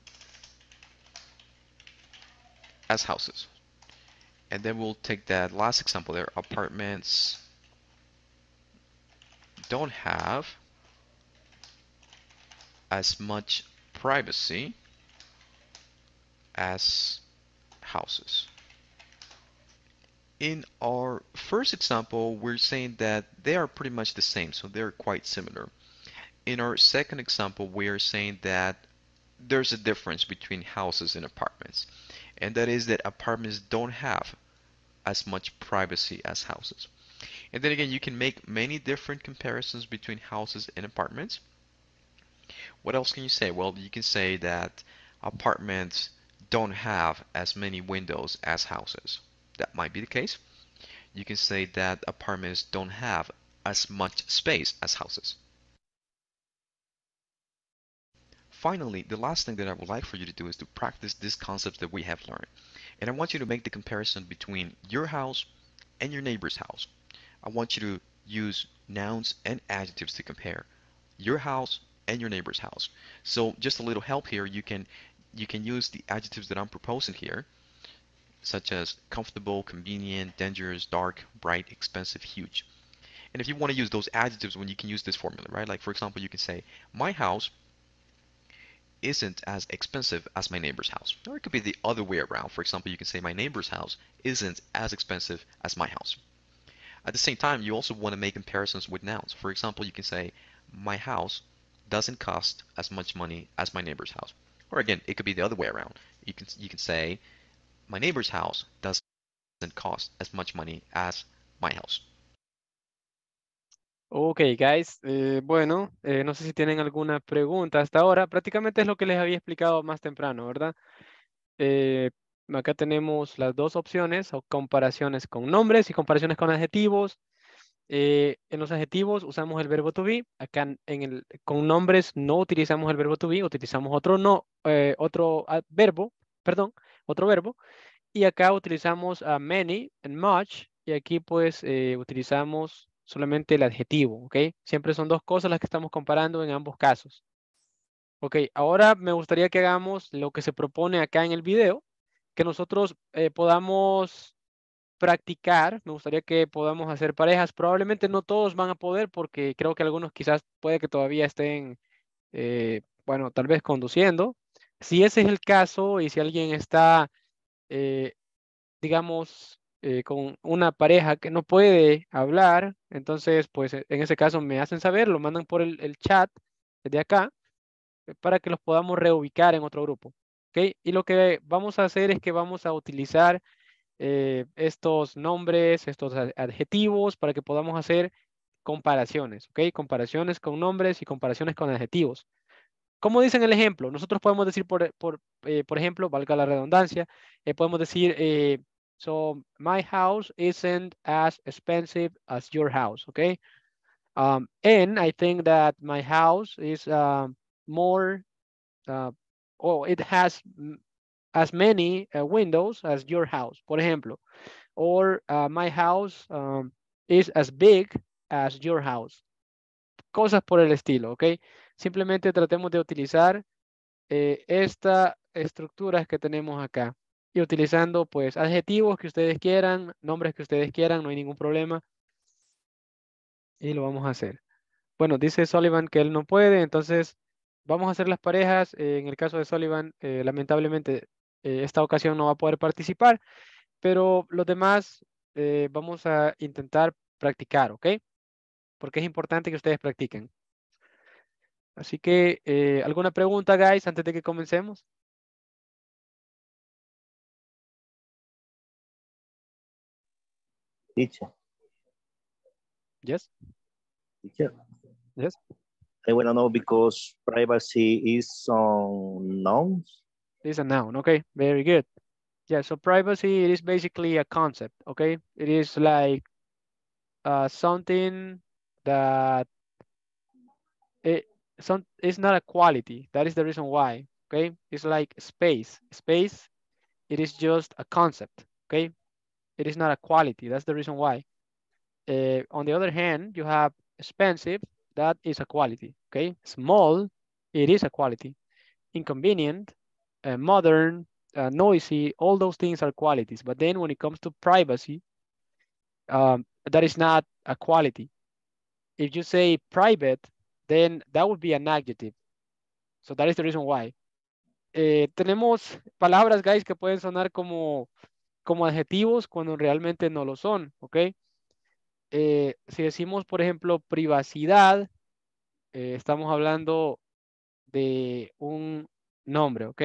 as houses. And then we'll take that last example there. Apartments don't have as much privacy as houses. In our first example, we're saying that they are pretty much the same, so they're quite similar. In our second example, we are saying that there's a difference between houses and apartments, and that is that apartments don't have as much privacy as houses. And then again, you can make many different comparisons between houses and apartments. What else can you say? Well, you can say that apartments don't have as many windows as houses. That might be the case. You can say that apartments don't have as much space as houses. Finally, the last thing that I would like for you to do is to practice these concepts that we have learned. And I want you to make the comparison between your house and your neighbor's house. I want you to use nouns and adjectives to compare your house and your neighbor's house. So just a little help here, you can you can use the adjectives that I'm proposing here, such as comfortable, convenient, dangerous, dark, bright, expensive, huge. And if you want to use those adjectives when you can use this formula, right? Like for example, you can say, my house isn't as expensive as my neighbor's house. Or it could be the other way around. For example, you can say my neighbor's house isn't as expensive as my house. At the same time, you also want to make comparisons with nouns. For example, you can say my house doesn't cost as much money as my neighbor's house. Or again, it could be the other way around. You can you can say my neighbor's house doesn't cost as much money as my house.
Ok, guys. Eh, bueno, eh, no sé si tienen alguna pregunta hasta ahora. Prácticamente es lo que les había explicado más temprano, ¿verdad? Eh, acá tenemos las dos opciones, o comparaciones con nombres y comparaciones con adjetivos. Eh, en los adjetivos usamos el verbo to be. Acá en en el, con nombres no utilizamos el verbo to be, utilizamos otro no, eh, otro ah, verbo, perdón, otro verbo. Y acá utilizamos a many and much. Y aquí pues eh, utilizamos solamente el adjetivo, ¿ok? Siempre son dos cosas las que estamos comparando en ambos casos. Ok, ahora me gustaría que hagamos lo que se propone acá en el video, que nosotros eh, podamos practicar. Me gustaría que podamos hacer parejas. Probablemente no todos van a poder porque creo que algunos quizás puede que todavía estén, eh, bueno, tal vez conduciendo. Si ese es el caso y si alguien está, eh, digamos, eh, con una pareja que no puede hablar, entonces, pues e- en ese caso me hacen saber, lo mandan por el, el chat de acá eh, para que los podamos reubicar en otro grupo. ¿Ok? Y lo que vamos a hacer es que vamos a utilizar eh, estos nombres, estos a- adjetivos para que podamos hacer comparaciones, ¿ok? Comparaciones con nombres y comparaciones con adjetivos. Como dice en el ejemplo, nosotros podemos decir, por, por, eh, por ejemplo, valga la redundancia, eh, podemos decir, eh, so my house isn't as expensive as your house, okay? Um, and I think that my house is um, more, uh, oh, it has mm, as many uh, windows as your house, por ejemplo. Or uh, my house um, is as big as your house. Cosas por el estilo, ¿ok? Simplemente tratemos de utilizar eh, estas estructuras que tenemos acá. Y utilizando pues adjetivos que ustedes quieran, nombres que ustedes quieran, no hay ningún problema. Y lo vamos a hacer. Bueno, dice Sullivan que él no puede, entonces vamos a hacer las parejas. Eh, en el caso de Sullivan, eh, lamentablemente eh, esta ocasión no va a poder participar, pero los demás eh, vamos a intentar practicar, ¿ok? Porque es importante que ustedes practiquen. Así que, eh, ¿alguna pregunta, guys, antes de que comencemos?
Teacher,
Yes,
teacher,
yes.
I want to know because privacy is on nouns.
It's a noun. Okay, very good. Yeah, so privacy, it is basically a concept. Okay, it is like uh, something that it some it's not a quality. That is the reason why. Okay, it's like space. Space, it is just a concept. Okay, it is not a quality. That's the reason why. Uh, on the other hand, you have expensive. That is a quality. Okay, small, it is a quality. Inconvenient, uh, modern, uh, noisy, all those things are qualities. But then when it comes to privacy, um, that is not a quality. If you say private, then that would be an adjective. So that is the reason why. Eh, tenemos palabras, guys, que pueden sonar como, como adjetivos cuando realmente no lo son, ¿ok? Eh, si decimos, por ejemplo, privacidad, eh, estamos hablando de un nombre, ¿ok?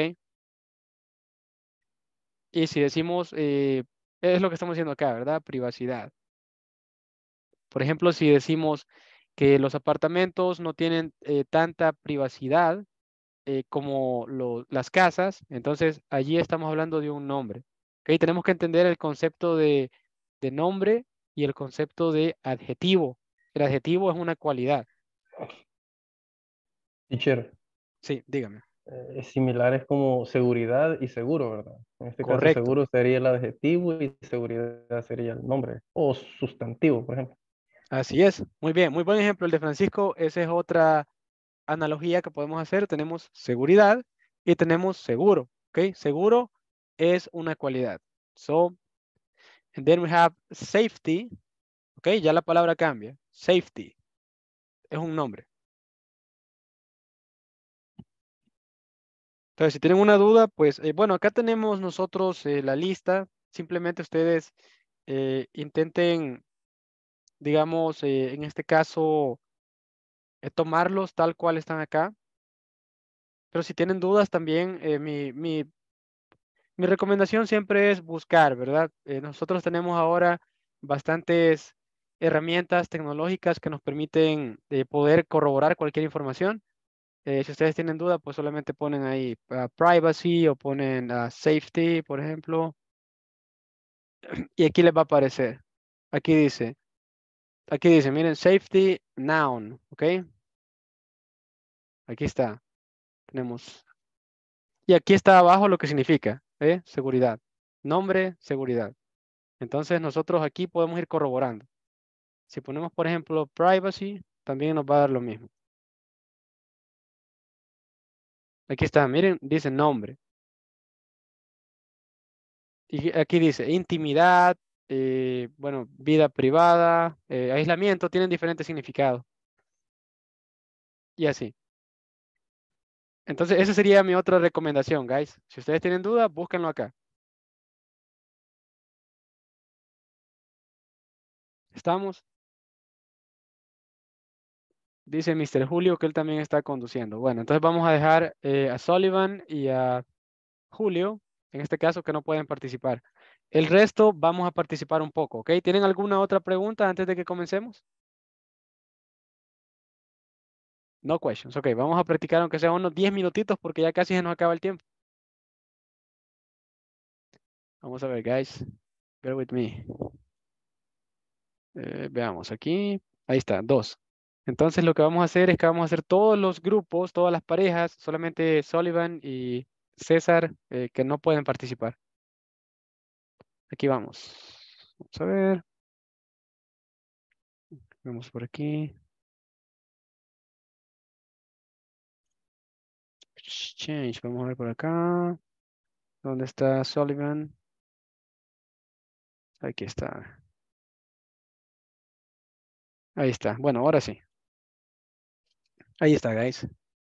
Y si decimos, eh, es lo que estamos diciendo acá, ¿verdad? Privacidad. Por ejemplo, si decimos que los apartamentos no tienen eh, tanta privacidad eh, como lo- las casas, entonces allí estamos hablando de un nombre. ¿Ok? Tenemos que entender el concepto de, de nombre y el concepto de adjetivo. El adjetivo es una cualidad.
Teacher,
Sí, dígame.
eh, es similar, es como seguridad y seguro, ¿verdad? En este caso,
Correcto.
seguro sería el adjetivo y seguridad sería el nombre o sustantivo, por ejemplo.
Así es. Muy bien, muy buen ejemplo el de Francisco. Esa es otra analogía que podemos hacer. Tenemos seguridad y tenemos seguro. ¿Ok? Seguro es una cualidad. So, and then we have safety. ¿Ok? Ya la palabra cambia. Safety es un nombre. Entonces, si tienen una duda, pues, eh, bueno, acá tenemos nosotros eh, la lista. Simplemente ustedes eh, intenten, digamos, eh, en este caso, eh, tomarlos tal cual están acá. Pero si tienen dudas también, eh, mi, mi, mi recomendación siempre es buscar, ¿verdad? Eh, nosotros tenemos ahora bastantes herramientas tecnológicas que nos permiten eh, poder corroborar cualquier información. Eh, si ustedes tienen duda, pues solamente ponen ahí ah, privacy o ponen ah, safety, por ejemplo. Y aquí les va a aparecer. Aquí dice, aquí dice, miren, safety noun, ¿ok? Aquí está, tenemos. Y aquí está abajo lo que significa, ¿eh? Seguridad. Nombre, seguridad. Entonces nosotros aquí podemos ir corroborando. Si ponemos, por ejemplo, privacy, también nos va a dar lo mismo. Aquí está, miren, dice nombre. Y aquí dice intimidad, eh, bueno, vida privada, eh, aislamiento, tienen diferentes significados. Y así. Entonces, esa sería mi otra recomendación, guys. Si ustedes tienen dudas, búsquenlo acá. ¿Estamos? Dice mister Julio que él también está conduciendo. Bueno, entonces vamos a dejar eh, a Sullivan y a Julio, en este caso, que no pueden participar. El resto vamos a participar un poco, ¿ok? ¿Tienen alguna otra pregunta antes de que comencemos? No questions. Ok, vamos a practicar aunque sea unos diez minutitos porque ya casi se nos acaba el tiempo. Vamos a ver, guys. Bear with me. Eh, veamos aquí. Ahí está, dos. Entonces lo que vamos a hacer es que vamos a hacer todos los grupos, todas las parejas, solamente Sullivan y César eh, que no pueden participar. Aquí vamos. Vamos a ver. Vamos por aquí. Change. Vamos a ver por acá. ¿Dónde está Sullivan? Aquí está. Ahí está. Bueno, ahora sí. Ahí está, guys.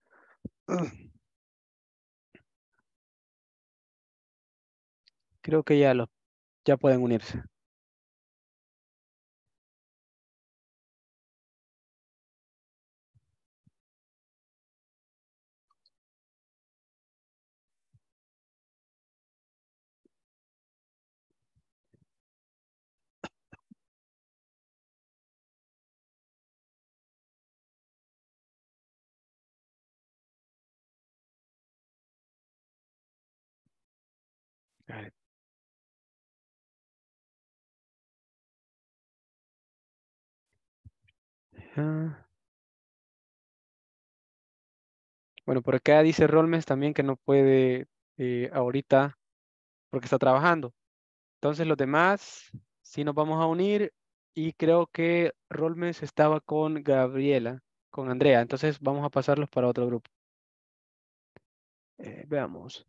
Creo que ya lo, ya pueden unirse. Got it. Ah, bueno, por acá dice Rolmes también que no puede eh, ahorita porque está trabajando. Entonces los demás sí nos vamos a unir y creo que Rolmes estaba con Gabriela, con Andrea. Entonces vamos a pasarlos para otro grupo. Eh, veamos.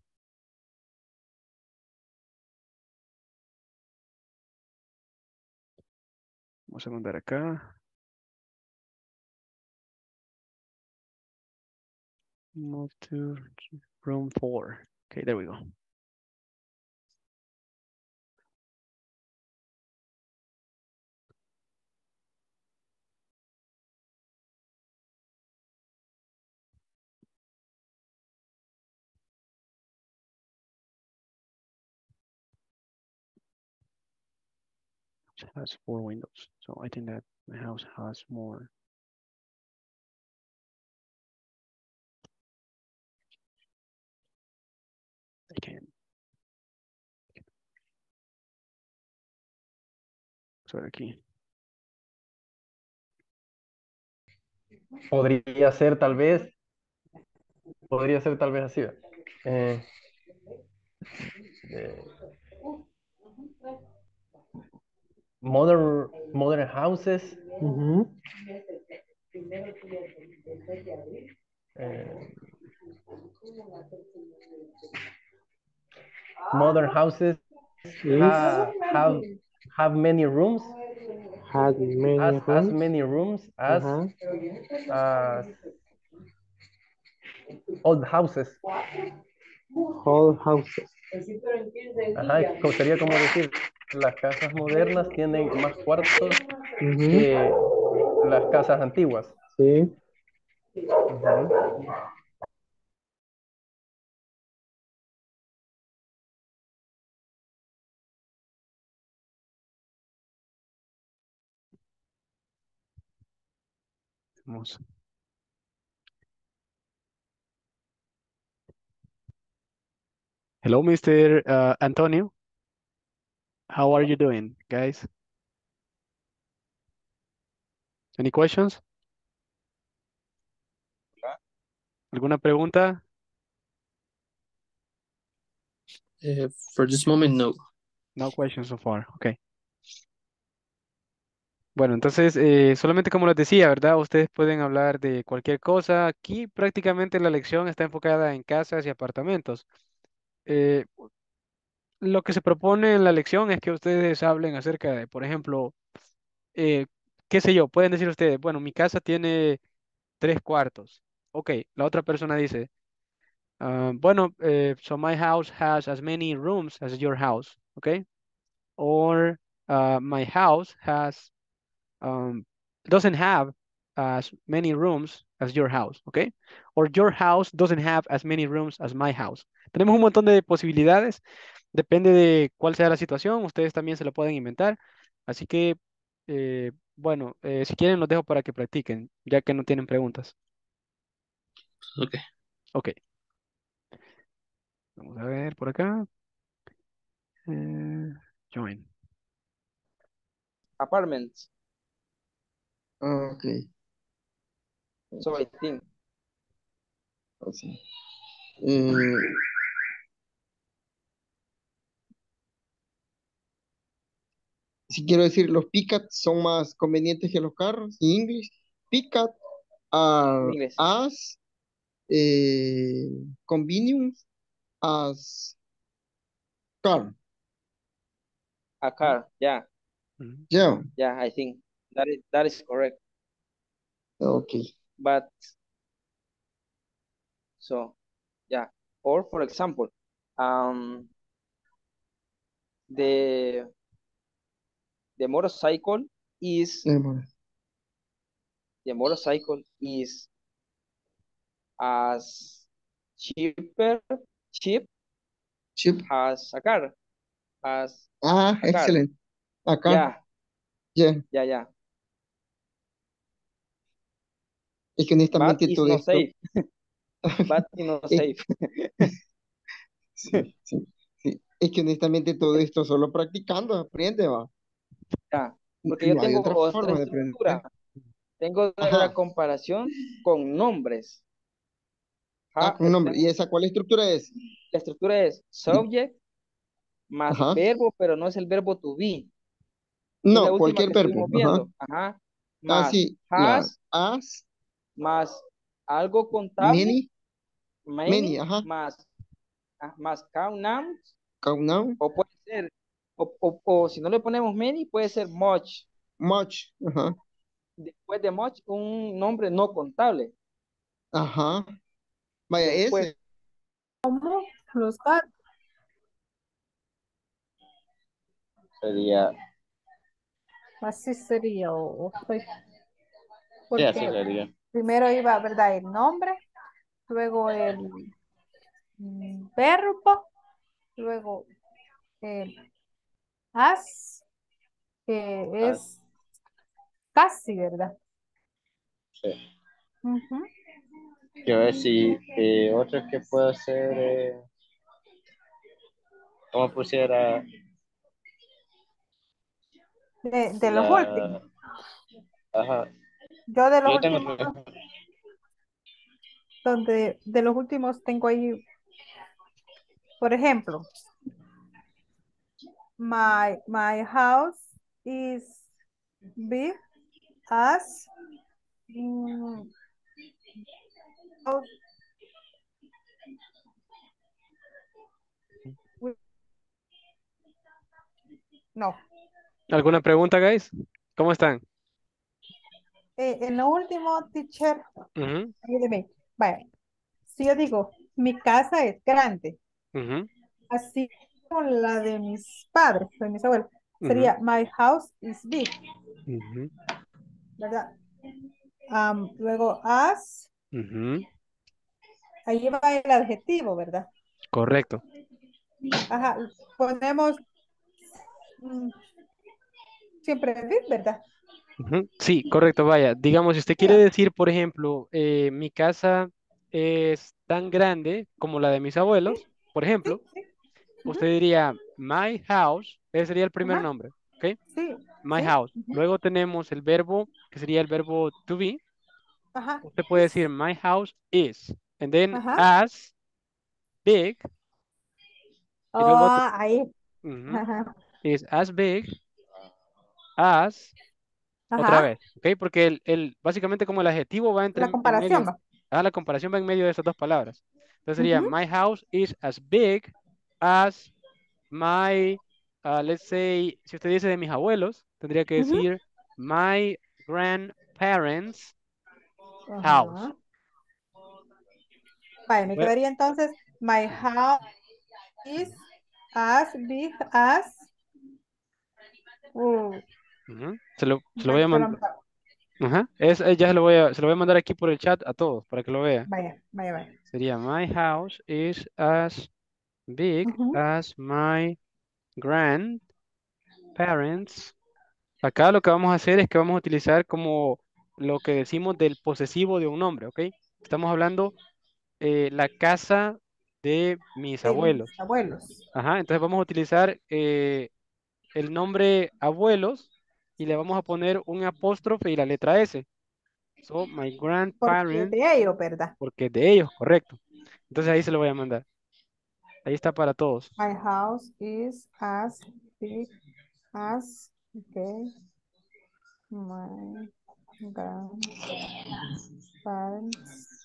Vamos a mandar acá. Move to room four. Okay, there we go. It has four windows, so I think that my house has more. I can. Sorry, aquí.
Podría ser tal vez, podría ser tal vez así. ¿Ve? Eh, eh, modern, modern houses.
Mhm.
eh, modern houses
Is
ha, have have many rooms
had many
as as
rooms.
many rooms as
Uh-huh.
as old houses.
Whole houses.
Ajá, co- sería como decir, las casas modernas tienen más cuartos
Mhm.
que las casas antiguas.
Sí.
Ujú.
Vamos. Hello, mister uh, Antonio. How are you doing, guys? Any questions? ¿Alguna pregunta?
Uh, for this moment, no.
No questions so far. Okay. Bueno, entonces, eh, solamente como les decía, ¿verdad? Ustedes pueden hablar de cualquier cosa. Aquí prácticamente la lección está enfocada en casas y apartamentos. Eh, lo que se propone en la lección es que ustedes hablen acerca de, por ejemplo, eh, qué sé yo, pueden decir ustedes, bueno, mi casa tiene tres cuartos. Ok, la otra persona dice, ah, bueno, eh, so my house has as many rooms as your house. Ok, or uh, my house has um, doesn't have as many rooms as your house, ¿ok? Or your house doesn't have as many rooms as my house. Tenemos un montón de posibilidades, depende de cuál sea la situación, ustedes también se lo pueden inventar. Así que, eh, bueno, eh, si quieren los dejo para que practiquen, ya que no tienen preguntas.
Okay.
Ok, vamos a ver por acá. Eh, join.
Apartments.
Okay.
So I think.
Okay. Eh, si quiero decir, los pickups son más convenientes que los carros. En inglés, pickup
En
are
inglés.
as eh, convenient as car.
A car. Yeah.
Ujú.
Yeah.
Yeah, I think that is that is correct.
Okay.
But so yeah. Or for example, um the the motorcycle is
Eh, bueno.
the motorcycle is as cheaper cheap
Chip.
as a car. As
Ah,
a car.
excelente. Acá.
Yeah,
Yeah.
yeah, yeah.
Es que
But
honestamente
it's
todo
not
esto.
safe. But it's not
eh,
safe.
sí, sí, sí. Es que honestamente todo esto solo practicando aprende, va.
Ya, porque yo
No hay
tengo
otra
otra
forma de
estructura.
aprender.
Tengo de la
Ajá.
comparación con nombres.
Ah,
Ajá,
con nombre. ¿Y
tengo-
esa cuál estructura es?
la estructura es subject más
Ajá.
verbo, pero no es el verbo to be. Es la
No,
última
cualquier
que
verbo.
estuvimos
Ajá.
viendo. Ajá.
Ah,
Más
sí, ya.
has,
As,
más algo contable,
many, many,
many,
ajá.
más, ah, más count nouns,
Count now,
o puede ser, o, o- o si no le ponemos many, puede ser much.
much, ajá.
Después de much, un nombre no contable.
Ajá. Vaya,
Después,
ese.
¿Cómo? Los gatos.
Sería,
Así sería. O, o soy-
sí, así
porque
sería.
primero iba, ¿verdad? El nombre, luego el mm, verbo, luego el as, que
Ah,
es casi, ¿verdad?
sí.
Ujú.
Quiero ver si eh, otro que puedo hacer, eh, como pusiera
De, de los últimos.
la, ajá,
Yo de los
yo tengo,
últimos, donde de los últimos tengo ahí, por ejemplo, my, my house is big as mm, house with- no.
¿Alguna pregunta, guys? ¿Cómo están?
Eh, en lo último, teacher,
Ujú,
ayúdeme. Vaya, si yo digo, mi casa es grande,
ujú,
así como la de mis padres, de mis abuelos,
ujú,
sería my house is big,
ujú,
¿verdad? Am, luego, as,
ujú.
ahí va el adjetivo, ¿verdad?
Correcto.
Ajá, ponemos mm, siempre big, ¿verdad?
Ujú, sí, correcto. Vaya, digamos, si usted quiere
Ya.
decir, por ejemplo, eh, mi casa es tan grande como la de mis
Sí,
abuelos, por
sí,
ejemplo,
sí.
usted
Ujú.
diría my house, ese sería el primer
Ajá,
nombre, ¿ok?
sí,
My
sí.
house.
Ujú.
Luego tenemos el verbo, que sería el verbo to be.
Ajá,
Usted puede decir
is.
my house is, and then
Ajá.
as big, y luego
Oh,
otro,
ahí.
ujú,
Ajá.
is as big as otra
Ajá.
vez, ¿ok? Porque el, el- básicamente como el adjetivo va
La
entre, en
comparación
medio,
va.
ah, la comparación va en medio de esas dos palabras. Entonces sería,
Ujú,
my house is as big as my, ah, let's say, si usted dice de mis abuelos, tendría que
ujú.
decir my grandparents' house.
Ajá. Vale, me
Bue-
quedaría entonces, my house is as big as uh,
Ujú. Se lo, se lo
my
voy a mandar.
grandpa.
Ajá. Es, eh, ya se lo voy a, se lo voy a mandar aquí por el chat a todos para que lo vean.
Vaya, vaya, vaya.
Sería my house is as big
Ujú.
as my grandparents. Acá lo que vamos a hacer es que vamos a utilizar como lo que decimos del posesivo de un nombre, ¿ok? Estamos hablando eh, la casa de mis
De mis
abuelos.
abuelos.
Ajá, entonces vamos a utilizar eh, el nombre abuelos y le vamos a poner un apóstrofe y la letra S. So, my
Porque
grandparents,
de ellos, ¿verdad?
porque es de ellos, correcto. Entonces ahí se lo voy a mandar. Ahí está para todos.
My house is as big as, okay, my grandparents.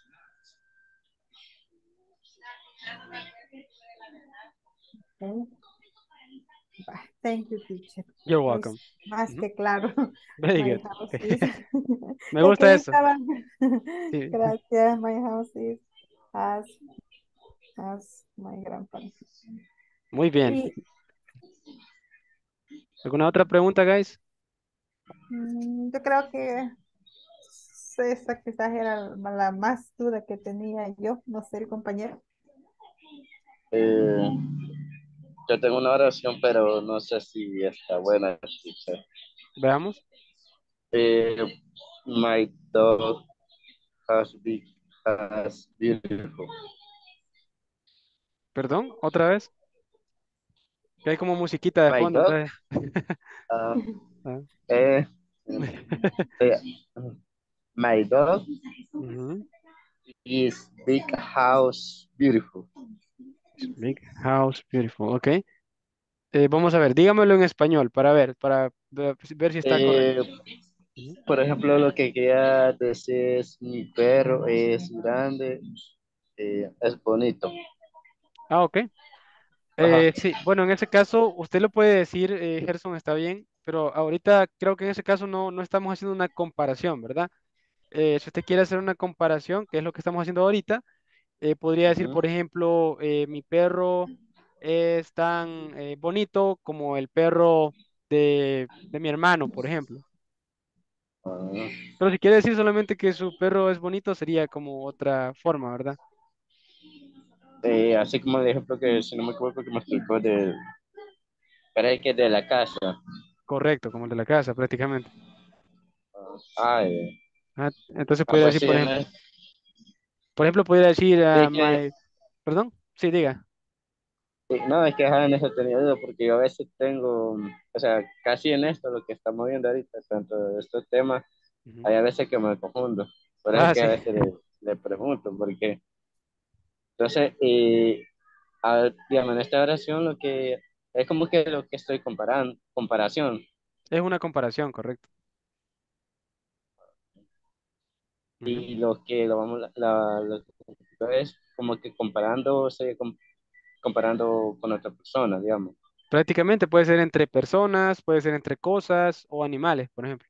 Okay. Bah, thank you, teacher.
You're
Es
welcome.
más
Ujú.
que claro.
Very
My
good.
house is.
Me
Es que
gusta
ahí
eso.
estaba.
Sí.
Gracias. My house is as, as my grandparents.
Muy bien.
Y
¿Alguna otra pregunta, guys?
mm, yo creo que esa quizás era la más duda que tenía yo, no sé, el compañero.
eh, yo tengo una oración, pero no sé si está buena. Teacher.
Veamos.
Eh, my dog has big, has beautiful.
Perdón, otra vez. Que hay como musiquita de
My
fondo,
dog,
entonces.
uh,
Ah,
eh, eh, my dog
ujú.
is big house beautiful.
Big house, beautiful. Ok. Eh, vamos a ver, dígamelo en español para ver, para ver, ver si está correcto.
Eh,
Ujú.
por ejemplo, lo que quería decir es mi perro es grande, eh, es bonito.
Ah, ok.
Ajá.
Eh, sí, bueno, en ese caso usted lo puede decir, eh, Gerson, está bien, pero ahorita creo que en ese caso no, no estamos haciendo una comparación, ¿verdad? Eh, si usted quiere hacer una comparación, que es lo que estamos haciendo ahorita, eh, podría decir,
Ujú.
por ejemplo, eh, mi perro es tan eh, bonito como el perro de, de mi hermano, por ejemplo.
Ah,
Pero si quiere decir solamente que su perro es bonito, sería como otra forma, ¿verdad?
eh, así como el ejemplo que, si no me equivoco, que me explicó de, parece que de la casa.
Correcto, como el de la casa, prácticamente.
Ah, eh,
Ah, entonces
ah,
podría
pues
decir,
sí,
por
en
ejemplo,
el-
por ejemplo, podría decir, ah,
sí que,
my, perdón, sí, diga.
sí, no, es que ajá, en eso tenía duda, porque yo a veces tengo, o sea, casi en esto, lo que estamos viendo ahorita, tanto de estos temas,
Ujú.
hay a veces que me confundo. Por eso es
Ah,
que a
sí,
veces le, le pregunto, porque, entonces, y, a- digamos, en esta oración lo que, es como que lo que estoy comparando, comparación,
es una comparación, correcto. Ujú.
y lo que lo vamos, la, lo que es como que comparando, se, com- comparando con otra persona, digamos.
Prácticamente puede ser entre personas, puede ser entre cosas o animales, por ejemplo.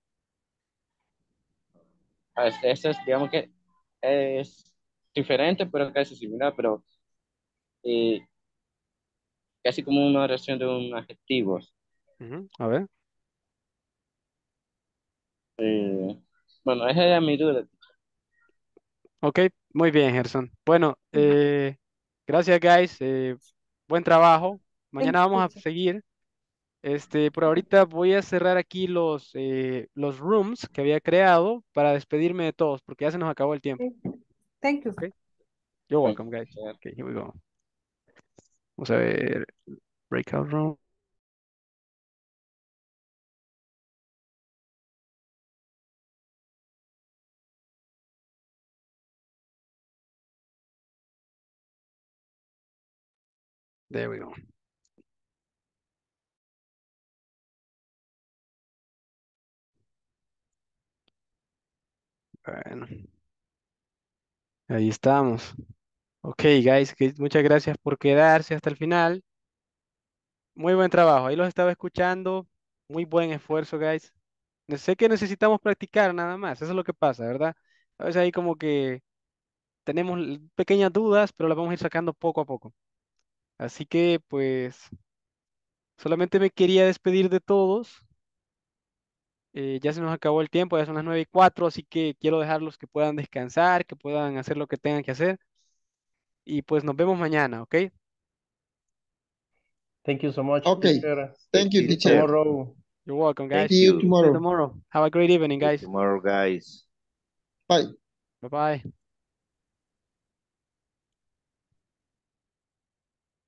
Ah, es- Eso es, digamos que es diferente, pero casi similar, pero eh, casi como una oración de un adjetivo.
Ujú. A ver.
Eh, bueno, esa era mi duda.
Ok, muy bien, Gerson. Bueno, eh, gracias, guys. Eh, buen trabajo.
Thank
Mañana
you,
vamos a
teacher.
seguir. Este, por ahorita voy a cerrar aquí los, eh, los rooms que había creado para despedirme de todos, porque ya se nos acabó el tiempo.
Okay. Thank you.
Ok, you're welcome, guys. Okay, here we go. Vamos a ver. Breakout room. There we go. Bueno, ahí estamos. Ok, guys, que muchas gracias por quedarse hasta el final. Muy buen trabajo. Ahí los estaba escuchando. Muy buen esfuerzo, guys. Ne- Sé que necesitamos practicar nada más. Eso es lo que pasa, ¿verdad? A veces ahí como que tenemos l- pequeñas dudas, pero las vamos a ir sacando poco a poco. Así que, pues, solamente me quería despedir de todos. Eh, ya se nos acabó el tiempo, ya son las nueve y cuatro, así que quiero dejarlos que puedan descansar, que puedan hacer lo que tengan que hacer. Y pues nos vemos mañana, ¿ok?
Thank you so much,
Okay.
teacher.
Thank
Thank
you,
you,
See you
teacher.
teacher.
tomorrow.
You're welcome,
Thank
guys.
See you
you.
See you
tomorrow.
tomorrow. Have a great evening,
See you
guys.
tomorrow, guys.
Bye.
Bye bye.